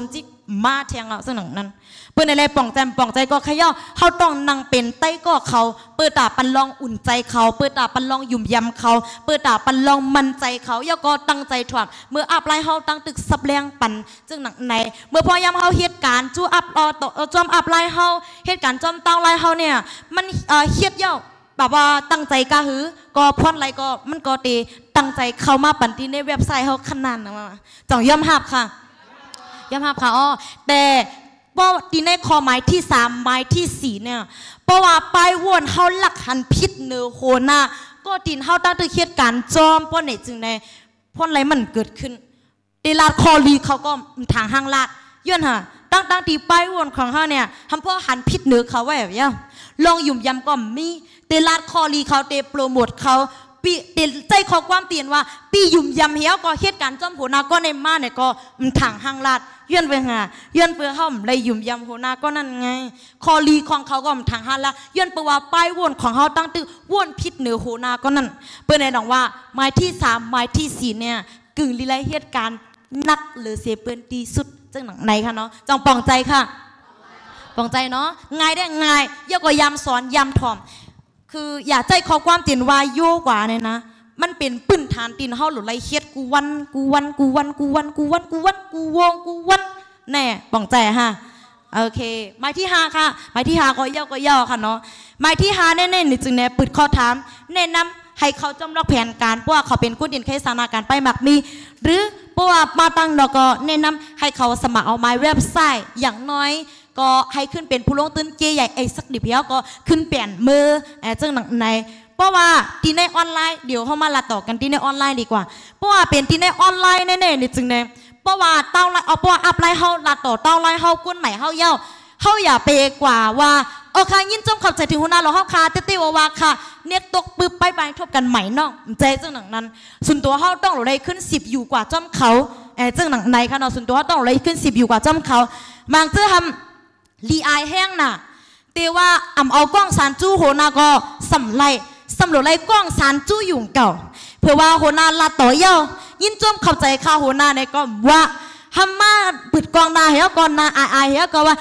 มาแทงเราซึ่งหนังนั้นเปิดในไรป่องแจมป่องใจก็ขย่อเขาต้องนั่งเป็นใต้ก็เขาเปิดตาปันลองอุ่นใจเขาเปิดตาปันลองยุ่มยำเขาเปิดตาปันลองมันใจเขาย่อก็ตั้งใจถวดเมื่ออับไล่เขาตั้งตึกสับแรงปันซึ่งหนังในเมื่อพอยำเขาเหตุการณ์จู้อับรอต่อจอมอับไล่เขาเหตุการณ์จอมเต้าไล่เขาเนี่ยมันเฮียดย่อแบบว่าตั้งใจกะหือก็พอนไรก็มันก็ตีตั้งใจเข้ามาปั่นที่ในเว็บไซต์เขาขนาดนะจ่องย่อมหับค่ะย่อมหับค่ะอ๋อแต่เพราะที่ในข้อหมายที่สามหมายที่สี่เนี่ยเพราะว่าปลายวนเขาหลักหันพิษเนื้อโคนาก็ตีนเขาตั้งแต่เหตุการณ์จอมเพราะไหนจึงในพอนไรมันเกิดขึ้นเดลาคอลีเขาก็ทางห้างลาดย้อนฮะตั้งตั้งที่ปลายวนของเขาเนี่ยทำเพราะหันพิษเนื้อเขาไว้แบบนี้ลองยุ่มยำก็มีเตลาดคอลีเขาเตโปรโมทเขาปีเตใจขอความเตียนว่าปียุ่มยำเหี้ยวก็เหตุการณ์จอมโหนาก็ในมาเนี่ยก็ทางห้างลาดย้อนไปหาย้อนเพื่อเขาเลยยุ่มยำโหนาก็นั่นไงคอลีของเขาก็ทางห้างลาดย้อนเพื่อว่าป้ายวนของเขาตั้งตื้อวนพิษเหนือโหนาก็นั่นเพื่อในดองว่าหมายที่สามหมายที่สี่เนี่ยกึ่งลีไลเหตุการณ์นักหรือเสียเปื้อนดีสุดจังหนังไหนคะเนาะจองปองใจค่ะปองใจเนาะง่ายได้ง่ายเยอะกว่ายำสอนยำถ่อมคืออย่าใจขอความตีนวายโยกว่าเนี่ยนะมันเป็นปื้นฐานตีนเฮาหรือไรเฮ็ดกูวันกูวันกูวันกูวันกูวันกูวันกูวงกูวันแน่ปองใจฮะโอเคหมายที่ห้าค่ะหมายที่ห้าก็ย่อก็ย่อค่ะเนาะหมายที่ห้าแน่ๆนี่จึงแน่ปิดข้อถามแนะนำให้เขาจำลองแผนการเพราะว่าเขาเป็นกู้ดินเคสานาการไปหมักมีหรือเพราะว่ามาตั้งเราก็แนะนำให้เขาสมัครเอาไม้เว็บไซต์อย่างน้อยก็ให้ขึ้นเป็นผู้ลงทุนเกียร์ใหญ่ไอ้สักดิบเดียวก็ขึ้นเปลี่ยนมือแอบจังหนังในเพราะว่าที่ในออนไลน์เดี๋ยวเขามาละต่อกันที่ในออนไลน์ดีกว่าเพราะว่าเป็นที่ในออนไลน์แน่ๆนี่จึงแน่เพราะว่าเต้าไลน์เอาเพราะว่าอัพไลน์เขาละต่อเต้าไลน์เขาก้นใหม่เขาเย้าเขาอย่าเปกว่าว่าโอเคยินจมขับใจถึงหัวหน้าเราเขาคาเตี้ยวว่าค่ะเนี่ยตกปึ๊บไปไปทบกันใหม่นอกใจจังหนังนั้นส่วนตัวเขาต้องหลุดได้ขึ้นสิบอยู่กว่าจอมเขาแอบจังหนังในค่ะเนาะส่วนตัวเขาต้องหลุดได้ขึ้นสิบอยู่กว่าจอมเขาบางเจ้าทำลีไอแห้งน่ะเตว่าอ่ำเอากล้องสารจู้โหนาก็สำไรสำรวจไล่กล้องสารจู้อยู่เก่าเพื่อว่าโหนาลาต่อเย้ายินจมเข้าใจข้าโหนาในก็ว่าทำมาปิดกองนาเหี้ยก่อนนาอายอายเหี้ยก็ว่า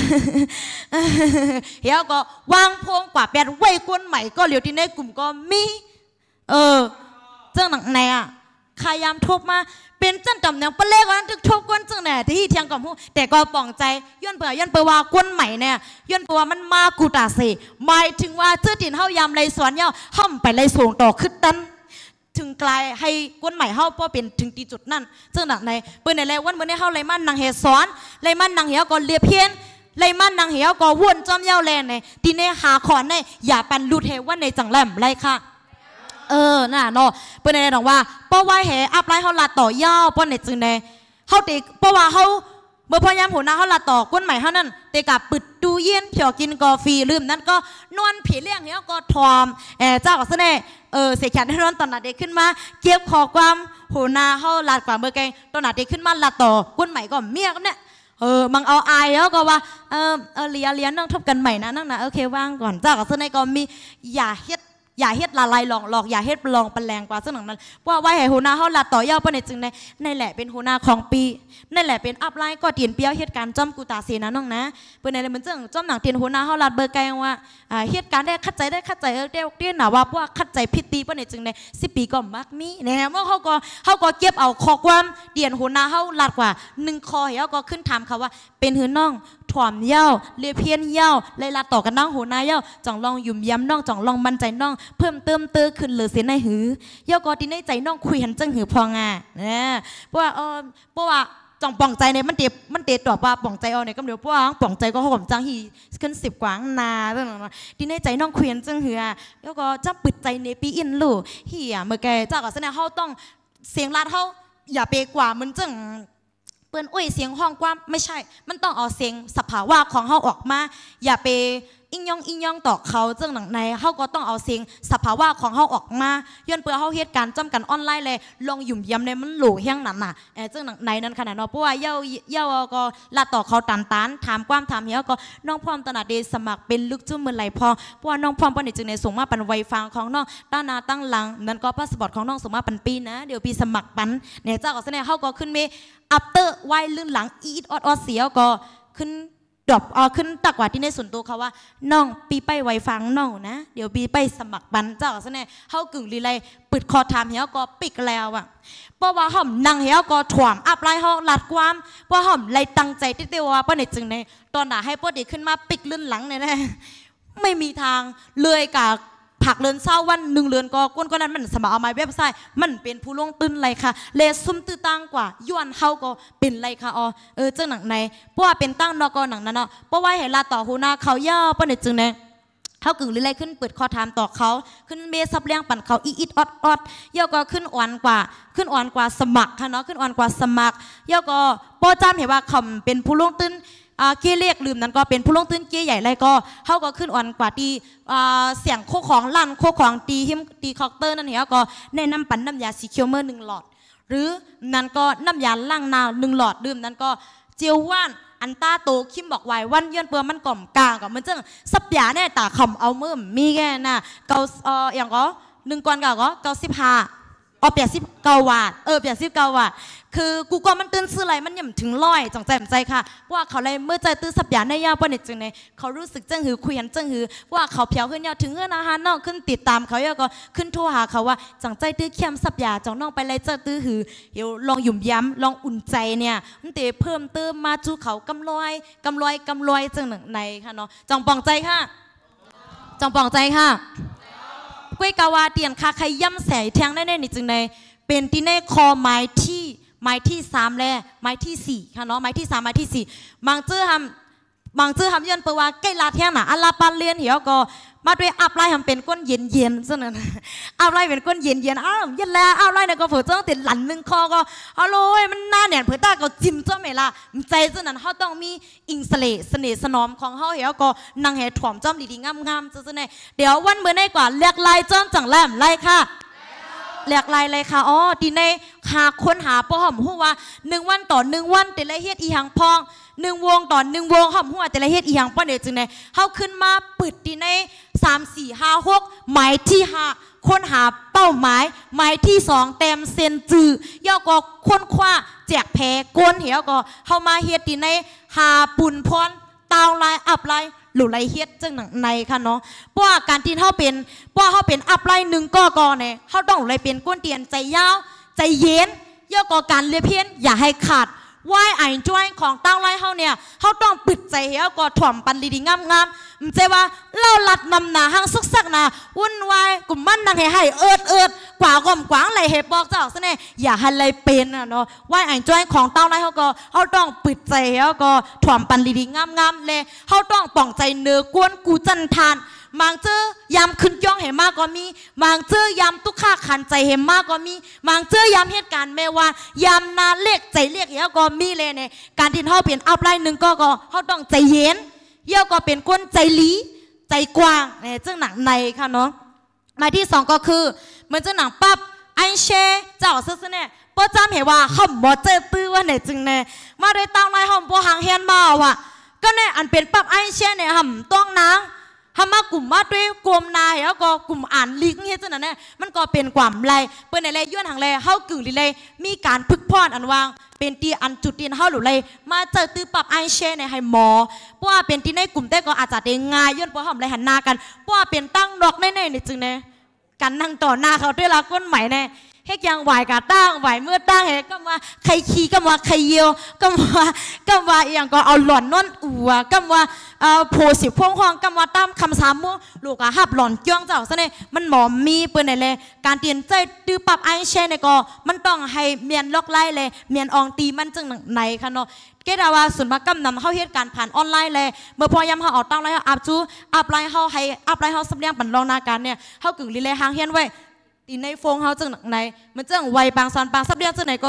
เหี้ยก็วางพงกว่าแปดไว้กวนใหม่ก็เหลียวที่ในกลุ่มก็มีเออเจ้าหนังไหนอ่ะขายามทบมาเป็นจันจำเนียงปลาเล็กวันทึกทบกวนจังแหน่ที่เทียงกับผู้แต่ก็ป่องใจย้อนเปื่อย้อนเปื่อว่ากวนใหม่เนี่ยย้อนเปื่อว่ามันมากูตาเสหมายถึงว่าเจ้าถิ่นเฮายามไรสวนเย้าห้อมไปไรส่งต่อขึ้นตันถึงกลายให้กวนใหม่เฮาเพราะเป็นถึงตีจุดนั่นซึ่งหนักในเปื่อในไรวันเมื่อในเฮาไรมันนางเหตุสอนไรมันนางเหตุก่อนเลียเพี้ยนไรมันนางเหตุก่อนวนจอมเย้าแลนในตีในหาขอนในอย่าปันลูดเหววันในจังแหลมไรค่ะเออน่ะเนาะเปิ้นได้ดอกว่าเพราะว่าแห่อัพไลน์เฮาลาต่อยาวเปิ้นได้จึงได้เฮาติเพราะว่าเฮาเมื่อพยายามหัวหน้าเฮาลาต่อก้นใหม่เฮานั่นเตกะปึดตู้เย็นเผียวกินกาแฟลืมนั้นก็นอนผีเลี้ยงเฮียก็ทอมเออเจ้าก็ซะแน่เออเสกแขนให้ร้อนตอนนั้นเด็กขึ้นมาเก็บขอความหัวหน้าเฮาลาดกว่าเมื่อไงตอนนั้นเด็กขึ้นมาลาต่อก้นใหม่ก็เมียกันเนี่ยเออมังเอาอายแล้วก็ว่าเออเออเลียเลียนั่งทบกันใหม่นะนั่งนะโอเคว่างก่อนเจ้าก็ซะแน่ก็มีอย่าเฮ็ดอย่าเฮ็ดละลายหลอกหลอกอย่าเฮ็ดปลองปลแรงกว่าซึ่งหนังนั้นว่าไว้ให้หัวหน้าเฮาลาต่อยาวปานในจึงในนั่นแหละเป็นหัวหน้าของปีนั่นแหละเป็นอัพไลน์ก็เตียนเปียวเหตุการณ์จอมกูตาเสนะน้องนะเปิ้นในมันจึงจอมหนังเตียนหัวหน้าเฮาลาเบอร์ไกลว่าอ่าเหตุการณ์ได้คัดใจได้คัดใจเออเด้เตี้ยน่ะว่าเพราะว่าคัดใจผิดตีปานในจึงในสิบปีก็มักมีแน่ว่าเฮาก็เฮาก็เก็บเอาข้อความเตียนหัวหน้าเฮาลาดกว่าหนึ่งคอเฮาก็ขึ้นถามเขาว่าเป็นหือน้องถ่อมเย้าเลียเพี้ยนเย้าเลยลาต่อกันน้องหัวหน้าเย้าจ่องลองยุ่มย้ำน้องจ่องลองมั่นใจน้องเพิ่มเติมเตอขึ้นเหลือเสียในหือเย้าก็ที่ในใจน้องคุยหันจังหือพองาเนี่ยเพราะว่าเออเพราะว่าจ่องป่องใจเนี่ยมันเตะมันเตะตัวว่าป่องใจเอาเนี่ยก็เดี๋ยวเพราะว่าป่องใจก็เขาผมจังหีขึ้นสิบกว่านาเรื่องนั้นที่ในใจน้องคุยหันจังหือเย้าก็จะปิดใจในปีอินลู่เฮียเมื่อแกเจ้าก็แสดงเขาต้องเสียงลาดเขาอย่าเปกว่ามันจังเปิ้นอุ้ยเสียงห้องกว้างไม่ใช่มันต้องเอาเสียงสภาวะของเฮาออกมาอย่าไปอิงยองอิงยองต่อเขาเจ้าหนังในเขาก็ต้องเอาเสียงสภาวะของเขาออกมาย้อนเปื่อเขาเหตุการณ์จำกันออนไลน์เลยลองหยุ่มย้ำในมันหลูเฮี้ยงนั่นน่ะเออเจ้าหนังในนั้นขนาดเนาะเพราะว่าเย้าเย้าก็ลาต่อเขาตันตันถามความถามเหี้ยก็น้องพร้อมตนาเดสมัครเป็นลูกจุ้มมือไหลพอเพราะว่าน้องพร้อมปนิจึงในส่งมาปันไวฟังของน้องตั้งนาตั้งหลังนั่นก็พาสปอร์ตของน้องส่งมาปันปีนะเดี๋ยวปีสมัครปันเนี่ยเจ้าก็แสดงเขาก็ขึ้นเมอัปเตอร์ไวลื่นหลังอีดออดออดเสียก็ขึ้นดรอปเอาขึ้นตักว่าที่ในส่วนตัวเขาว่าน้องปีไปไวฟังน้องนะเดี๋ยวปีไปสมัครบันเจ้าก็แสดงเขากึ่งรีไลปิดคอถามเหี้ยก็ปิกแล้วอ่ะเพราะว่าห่อมนั่งเหี้ยก็ถ่วมอัพไลน์เขาลัดความเพราะห่อมไล่ตั้งใจที่เตียวว่าป้าในจึงในตอนหนาให้ป้าเด็กขึ้นมาปิกลื่นหลังเนี่ยนะไม่มีทางเลยกับผักเลือนเศร้าวันหนึ่งเลือนก็ก้นก็นั้นมันสมัครเอามาเว็บไซต์มันเป็นผู้ลงตื้นไรค่ะเลซุ่มตื้อตั้งกว่าย้อนเขาก็เป็นไรค่ะอ๋อเออเจ้าหนังในเพราะว่าเป็นตั้งนอกหนังนั้นเนาะเพราะว่าเห็นลาต่อหูนาเขาย่าป้าในจึงในเขากึ่งลิไลขึ้นเปิดคอถามต่อเขาขึ้นเมซับเลี้ยงปั่นเขาอีอิดออดออดย่อก็ขึ้นอ่อนกว่าขึ้นอ่อนกว่าสมัครค่ะเนาะขึ้นอ่อนกว่าสมัครย่อก็ป้อจำเห็นว่าเขาเป็นผู้ลงตื้นเกี้ยเรียกลืมนั้นก็เป็นผู้ลงตื้นเกี้ยใหญ่ไรก็เขาก็ขึ้นอ่อนกว่าตีเสียงโคของลั่นโคของตีหิมตีคอกเตอร์นั่นเองก็แนะนำปั่นน้ำยาสีเขียวเมื่อหนึ่งหลอดหรือนั้นก็น้ำยาล้างหน้าหนึ่งหลอดดื่มนั้นก็เจียวว่านอันตาโตคิมบอกไว้วันย้อนเปลือมันก่อมกลางกับมันจึงสับยาเนี่ยตาคำเอาเมื่อมีแค่น่ะเกาเอออย่างก็หนึ่งก้อนก็เกาสิบห้าอ๋อเปียสิบเกาวัตเออเปียสิบเกาวัตคือกูก็มันตื่นซื้ออะไรมันย่ำถึงร้อยจังใจใจค่ะว่าเขาเลยเมื่อใจตื่นสับยาในยาป้อนจึงในเขารู้สึกจังหือคุยกันจังหือว่าเขาเพียวขึ้นยาถึงเงินอาหารนอกขึ้นติดตามเขาแล้วก็ขึ้นโทรหาเขาว่าจังใจตื้อเข้มสับยาจังน้องไปเลยเจอตื้อหือเดี๋ยวลองหยุ่มย้ำลองอุ่นใจเนี่ยมันเตะเพิ่มเติมมาจูเขากำลอยกำลอยกำลอยจังหนึ่งในค่ะเนาะจังปองใจค่ะจังปองใจค่ะกล้วยกาวาเตียนคาใครย่ำแสแทงได้แน่นี่จึงในเป็นที่ในคอไม้ที่ไม้ที่สามแลไม้ที่สี่ค่ะเนาะไม้ที่สามไม้ที่สี่บางเจ้าทำบางเจ้าทำยันเปว่าใกล้ลาเทียงน่ะอัลลาปันเลียนเหี่ยวก็มาด้วยอัพไลน์ทำเป็นก้นเย็นเย็นซะนั่นอัพไลน์เป็นก้นเย็นเย็นอ้าวยันแล้วอัพไลน์เนี่ยก็เผื่อจ้องติดหลันหนึ่งคอก็ฮัลโหลมันน่าเนี่ยเผื่อตาก็จิ้มจ้าไม่ละใจซะนั่นเขาต้องมีอิงเสล่เสน่ห์สนอมของเขาเหี่ยวก็นางแห่ถ่วมจ้อมดีๆงามๆซะซะเนี่ยเดี๋ยววันเมื่อได้กว่าเลือกลายจ้อมจังแหลมไล่ค่ะเรียกลายเลยค่ะอ๋อดีในหาค้นหาป้อหอมหัวหนึ่งวันต่อหนึ่งวันแต่ละเฮ็ดอีหังพองหนึ่งวงต่อหนึ่งวงหอมหัวแต่ละเฮ็ดอีหังป้อเดี๋ยวจึงในเขาขึ้นมาปิดดีในสามสี่ห้าหกหมายที่ห้าค้นหาเป้าหมายหมายที่สองเต็มเซนจือย่อก็ค้นคว้าแจกแพ้ก้นเหี่ยวก็เข้ามาเฮ็ดดีในหาปุ่นพรตาวลายอับลายหลุดไหลเฮ็ดจังหนังในค่ะเนาะเพราะว่าการที่เขาเป็นเพราะเขาเป็นอัพไลน์หนึ่งก็ก่อเนี่ยเขาต้องเลยเป็นก้นเตียนใจยาวใจเย็นย่อก่อการเลียเพี้ยนอย่าให้ขาดว่ายไอ้จ้วยของตั้งไลน์เขาเนี่ยเขาต้องปิดใจเหี้ยก่อถ่วมปันดีๆงามๆมันใจว่าเล่าลัดนำหนาห้างซุกซักนาวุ่นวายกลุ่มมันนางให้ให้เอิดเอิดกว่ากลมกว้างไหลเหตุบอกเจ้าซะเนี่ยอย่าให้เลยเป็นอ่ะเนาะว่ายไอ้จ้วยของตั้งไลน์เขาก็เขาต้องปิดใจเหี้ยก่อถ่วมปันดีๆงามๆเลยเขาต้องป่องใจเนื้อกวนกูจันทานบางเจอยำขึ้นย่องเห็นมากก็มีบางเจอยำตุกข้าขันใจเห็นมากก็มีบางเจอยำเหตุการณ์แม่ว่ายำนาเล็กใจเรียกเหี้ยก็มีเลยเนี่ยการที่เขาเปลี่ยนอัพไลน์หนึ่งก็ก็เขาต้องใจเย็นเหี้ยก็เป็นคนใจลีใจกว้างเนี่ยเจ้าหนังในค่ะเนาะหมายที่สองก็คือเหมือนเจ้าหนังปั๊บไอเช่เจ้าซื้อเนี่ยป้าจำเห็นว่าเขาหมดเจอตื้อว่าเนี่ยจึงเนี่ยมาได้ตั้งไลน์เขาป้าหางเฮียนมาว่ะก็เนี่ยอันเป็นปั๊บไอเช่เนี่ยห่ำต้องนางทำมากลุ่มมาด้วยกลุ่มนายแล้วก็กลุ่มอ่านลิงเฮ็ดจังนั้นเนี่ยมันก็เป็นความไรเปิ้นในเลยย้อนหางเลยเฮากึ่งลิเลยมีการพึกพรอันวางเป็นตีอันจุดตีนเฮาหรือเลยมาเจอตื้อปรับไอเช่ในให้หมอเพราะว่าเป็นที่ในกลุ่มแต่ก็อาจจะได้ง่ายย้อนเพราะหอมเลยหันหน้ากันเพราะว่าเป็นตั้งดอกแน่ๆนี่จึงเนี่ยกันนั่งต่อหน้าเขาด้วยละก้นใหม่เนี่ยเฮ็ดยังไหวกะตั้งไหวเมื่อตั้งเฮ็ดก็มาใครขี้ก็มาใครเยียวก็มาก็มาอย่างก็เอาหล่อนนอนอัวก็มาเอ่อโพสิพวงห้องก็มาตามคำสามมั่วลูกอะหับหล่อนจ้องเจ้าซะเนี่ยมันหมอมีเปิ้นไหนเลยการเตียนใจตื้อปรับไอเช่เนี่ยก็มันต้องให้เมียนล็อกไล่เลยเมียนอองตีมันจึงไหนค่ะเนาะเกดาว่าส่วนมากกำนำเข้าเหตุการณ์ผ่านออนไลน์เลยเมื่อพอยำเขาออกตั้งไลน์อัพจูอัพไลน์เขาให้อัพไลน์เขาสำเนียงปันรองนาการเนี่ยเขากึ่งรีเลยหางเฮียนไว้ตีในโฟงเขาจังไหนมันจังไวบางซอนบางซับเดียงจังไหนก็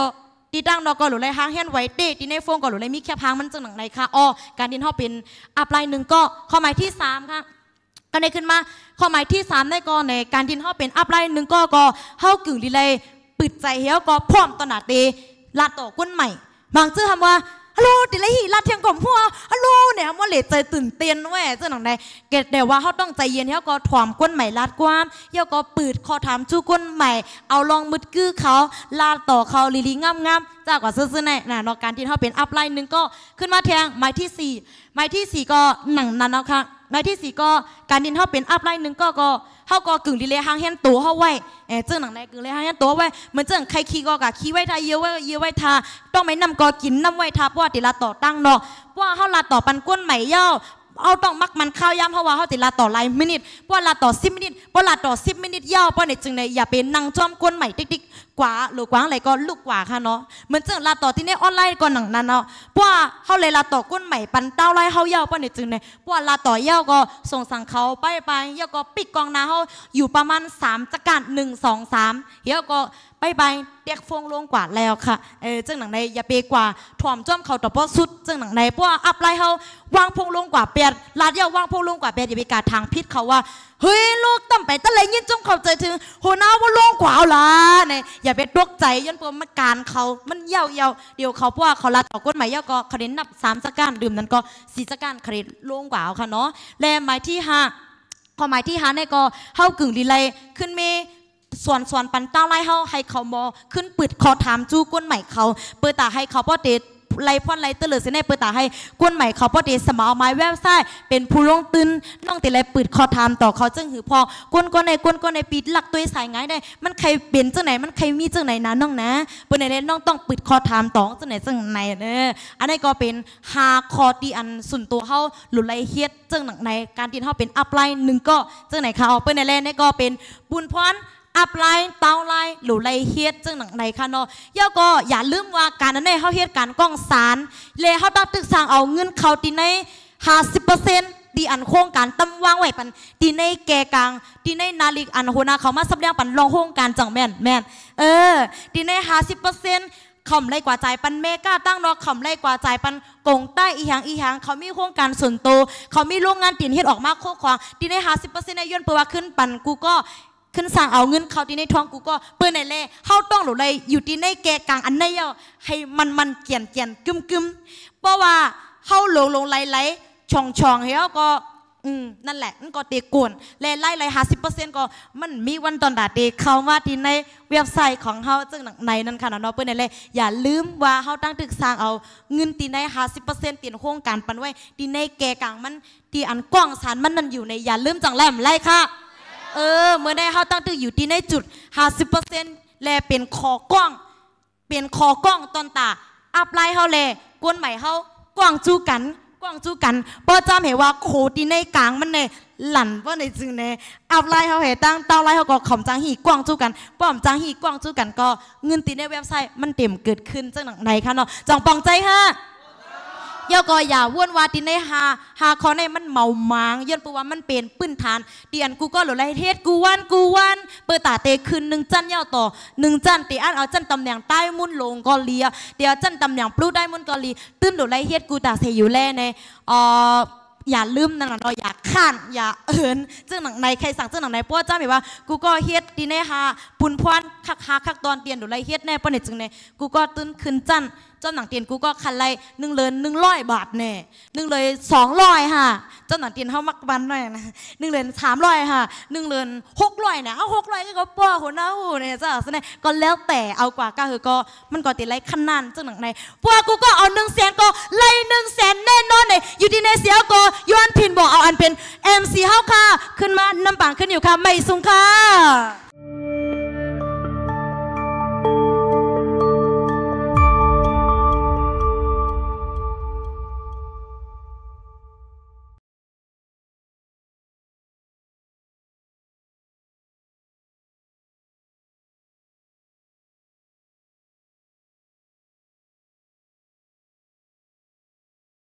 ตีตั้งดอกก็หลุดเลยหางเฮียนไว้เตะตีในโฟงก็หลุดเลยมีแค่พังมันจังหนังในค่ะอ๋อการดินเขาเป็นอัพไลน์หนึ่งก็ข้อหมายที่สามค่ะก็ได้ขึ้นมาข้อหมายที่สามได้ก็ในการดินเขาเป็นอัพไลน์หนึ่งก็ก็เข้ากึ่งดีเลยปิดใจเหี้ยวก็พร้อมตนาเตลาต่อก้นใหม่บางชื่อคำว่าฮัลโหลดิเลยลาเทียงกล่อมหัวฮัลโหลเนี่ยว่าเหล็ดใจตื่นเต้นแว่เจ้าหนังใดเกดเดี๋ยวว่าเขาต้องใจเย็นเหี้ยวก็ถ่วมก้นใหม่ลาดกว้ามเหี้ยวก็ปิดคอถามจู้ก้นใหม่เอาลองมืดกื้อเขาลาต่อเขาลีลีงามงามจ้ากว่าซื้อๆในน่ะนอกการที่เขาเป็นอัพไลน์หนึ่งก็ขึ้นมาแทงหมายที่สี่หมายที่สี่ก็หนังนั้นเอาค่ะหมายที่สี่ก็การดินเขาเป็นอัพไลน์หนึ่งก็ก็เขาก็กึ่งดีเลยหางเห็นตัวเขาไว้เออเจ้าหนังในกึ่งเลยหางเห็นตัวไว้เหมือนเจ้าใครขี้ก็กะขี้ไว้ทาเยอะไว้เยอะไว้ทาต้องไม่นำก็กินน้ำไว้ทาเพราะว่าติลาต่อตั้งเนาะเพราะว่าเขาลาต่อปันก้นใหม่เย้าเอาต้องมักมันข้าวย้ำเพราะว่าเขาติลาต่อไลน์มินิทเพราะลาต่อสิบมินิทเพราะลาต่อสิบมินิทเย้าเพราะในจึงในอย่าเป็นนั่งจ้อมก้นใหม่ติ๊กๆกว่าหรือกว่าอะไรก็ลูกกว่าค่ะเนาะเหมือนเจ้าลาต่อที่ในออนไลน์ก็หนังนั้นเนาะเพราะว่าเขาเลยลาต่อก้นใหม่ปันเต้าไล่เขาเย้าเพราะในจึงในเพราะลาต่อเย้าก็ส่งสั่งเขาไปไปเย้าก็ปิดกองนาเขาอยู่ประมาณสามจักรหนึ่งสองสามเย้าก็ไปไปเตียกฟงลงกว่าแล้วค่ะเออเจ้าหนังในอย่าเปกว่าถ่อมจ้อมเขาต่อป้อสุดเจ้าหนังในเพราะว่าอัพไลน์เขาวางพงลงกว่าเปียดลาดเย้าวางพงลงกว่าเปียดอย่าไปกาทางพิษเขาว่าเฮ้ยลูกตั้มไปตะเลยยินจงเข้าใจถึงโหน้าว่าลงกว่าละเนี่ยอย่าไปตกใจย้อนพวกมันการเขามันเย้าเย้าเดี๋ยวเขาเพราะว่าเขาลาต่อก้นใหม่เย้าก็คะแนนนับสามจักรดื่มนั้นก็สี่จักรคะแนนลงกว่าค่ะเนาะและหมายที่ห้าข้อหมายที่ห้าเนี่ยก็เข้ากึ่งดีเลยขึ้นเมส่วนส่วนปันเต้าไล่เขาให้เขามอขึ้นปิดคอถามจู้ก้นใหม่เขาเปิดตาให้เขาพ่อเตะไล่พ่อนไล่เตลือเสียในเปิดตาให้ก้นใหม่เขาพ่อเตะสมอไม้แววไส้เป็นผู้ลงตึนน้องเตะไล่ปิดคอถามต่อเขาจึงหือพอก้นก้นในก้นก้นในปิดหลักตัวสายง่ายได้มันใครเป็นจังไหนมันใครมีจังไหนนะน้องนะเปิดในเล่นน้องต้องปิดคอถามต่อจังไหนจังไหนเนออันนี้ก็เป็นหาคอตีอันส่วนตัวเขาหลุดไล่เฮ็ดจังหนังในการที่เขาเป็นอัพไลน์หนึ่งก็จังไหนเขาเปิดในเล่นนี่ก็เป็นบุญพรอัพไลน์เต้าไลน์หรือไลเฮ็ดจังหนังในค่ะเนาะย่อก็อย่าลืมว่าการนั้นเนี่ยเขาเฮ็ดการกล้องสารเลยเขาต้องตึกสั่งเอาเงินเขาตีในห้าสิบเปอร์เซ็นต์ตีอันโครงการตั้มวางไว้ปันตีในแกกลางตีในนาฬิกอันหัวหน้าเขามาสับเลี้ยงปันลองโครงการจังแม่นแม่นเออตีในห้าสิบเปอร์เซ็นต์ขำไรกว่าใจปันเมก้าตั้งรอขำไรกว่าใจปันกงใต้อีหางอีหางเขามีโครงการส่วนโตเขามีโรงงานตีนเฮ็ดออกมาโคกควางตีในห้าสิบเปอร์เซ็นต์ในย้อนเปว่าขึ้นปันกูก็ขึ้นสั่งเอาเงินเขาที่ในท้องกูก็เปื้อนในเล่เขาต้องหลุดเลยอยู่ที่ในแกกลางอันในเยาให้มันมันเกี่ยนเกี่ยนกึมกึมเพราะว่าเขาหลงหลงไหลไหลช่องช่องเฮียก็อืมนั่นแหละนั่นก็เตะกวนเล่ไล่ไล่ห้าสิบเปอร์เซ็นต์ก็มันมีวันตอนดาเตะเข้ามาที่ในเว็บไซต์ของเขาจึงในนั้นค่ะเนาะเปื้อนในเล่อย่าลืมว่าเขาตั้งตึกสร้างเอาเงินที่ในห้าสิบเปอร์เซ็นต์เตียนโครงการปันไว้ที่ในแกกลางมันที่อันกว้างสารมันนั่นอยู่ในอย่าลืมจังแหลมไล่ค่ะเออเมื่อได้เขาตั้งตึกอยู่ที่ในจุดห้าสิบเปอร์เซ็นต์แลเป็นคอกล้องเป็นคอกล้องตอนตาอัพไลน์เขาแลก้นใหม่เขากว้างจู้กันกว้างจู้กันพอจำเห็นว่าโคที่ในกลางมันเนี่ยหลั่นว่าในจึงเนี่ยอัพไลน์เขาเห็นตั้งเต้าไลน์เขาก็ขำจังหีกว้างจู้กันป้อมจังหีกว้างจู้กันก็เงินตีในเว็บไซต์มันเต็มเกิดขึ้นจังหนังในค่ะเนาะจังปองใจฮะย่อก็อย่าว่นวาติในหาหาเขาในมันเมามางย้อนปูว่ามันเป็นปื้นทานเตียนกูก็หลุดไรเทศกูวันกูวันเปิดตาเตะคืนหนึ่งจันย่อต่อหนึ่งจันตีอันเอาจันตำแหน่งใต้มุ่นลงก็เลียเดี๋ยวจันตำแหน่งปลื้ได้มุ่นก็ลีตื้นหลุดไรเทศกูตาเสียอยู่แล่ในอ่ออย่าลืมนั่นเราอย่าข้านอย่าเอิญเจ้าหนังในใครสั่งเจ้าหนังในเพราะว่าเจ้าหมายว่ากูก็เฮ็ดดีแน่ฮะปุนพวนคักฮาคักตอนเตียนหรือไรเฮ็ดแน่ป้อนเนี่ยจึงในกูก็ตื้นขึ้นจันเจ้าหนังเตียนกูก็คันไรหนึ่งเลยหนึ่งร้อยบาทแน่หนึ่งเลยสองร้อยฮะเจ้าหนังเตียนเขามักบันหน่อยนะหนึ่งเลยสามร้อยฮะหนึ่งเลยหกร้อยนะเอาหกร้อยก็ป้อหัวหน้าหูเนี่ยเจ้าสเนี่ยก็แล้วแต่เอากว่าก็คือก็มันก็ตีไรขนาดเจ้าหนังในพวกกูก็เอาหนึ่งแสนก็ไล่หนึ่งแสนแน่นอนเนี่ยอยู่ที่ในเสียก็ย้อนพินบอกเอาอันเป็น เอ็ม ซี เฮาค่ะขึ้นมาน้ำปังขึ้นอยู่ค่ะไม่สูงค่ะ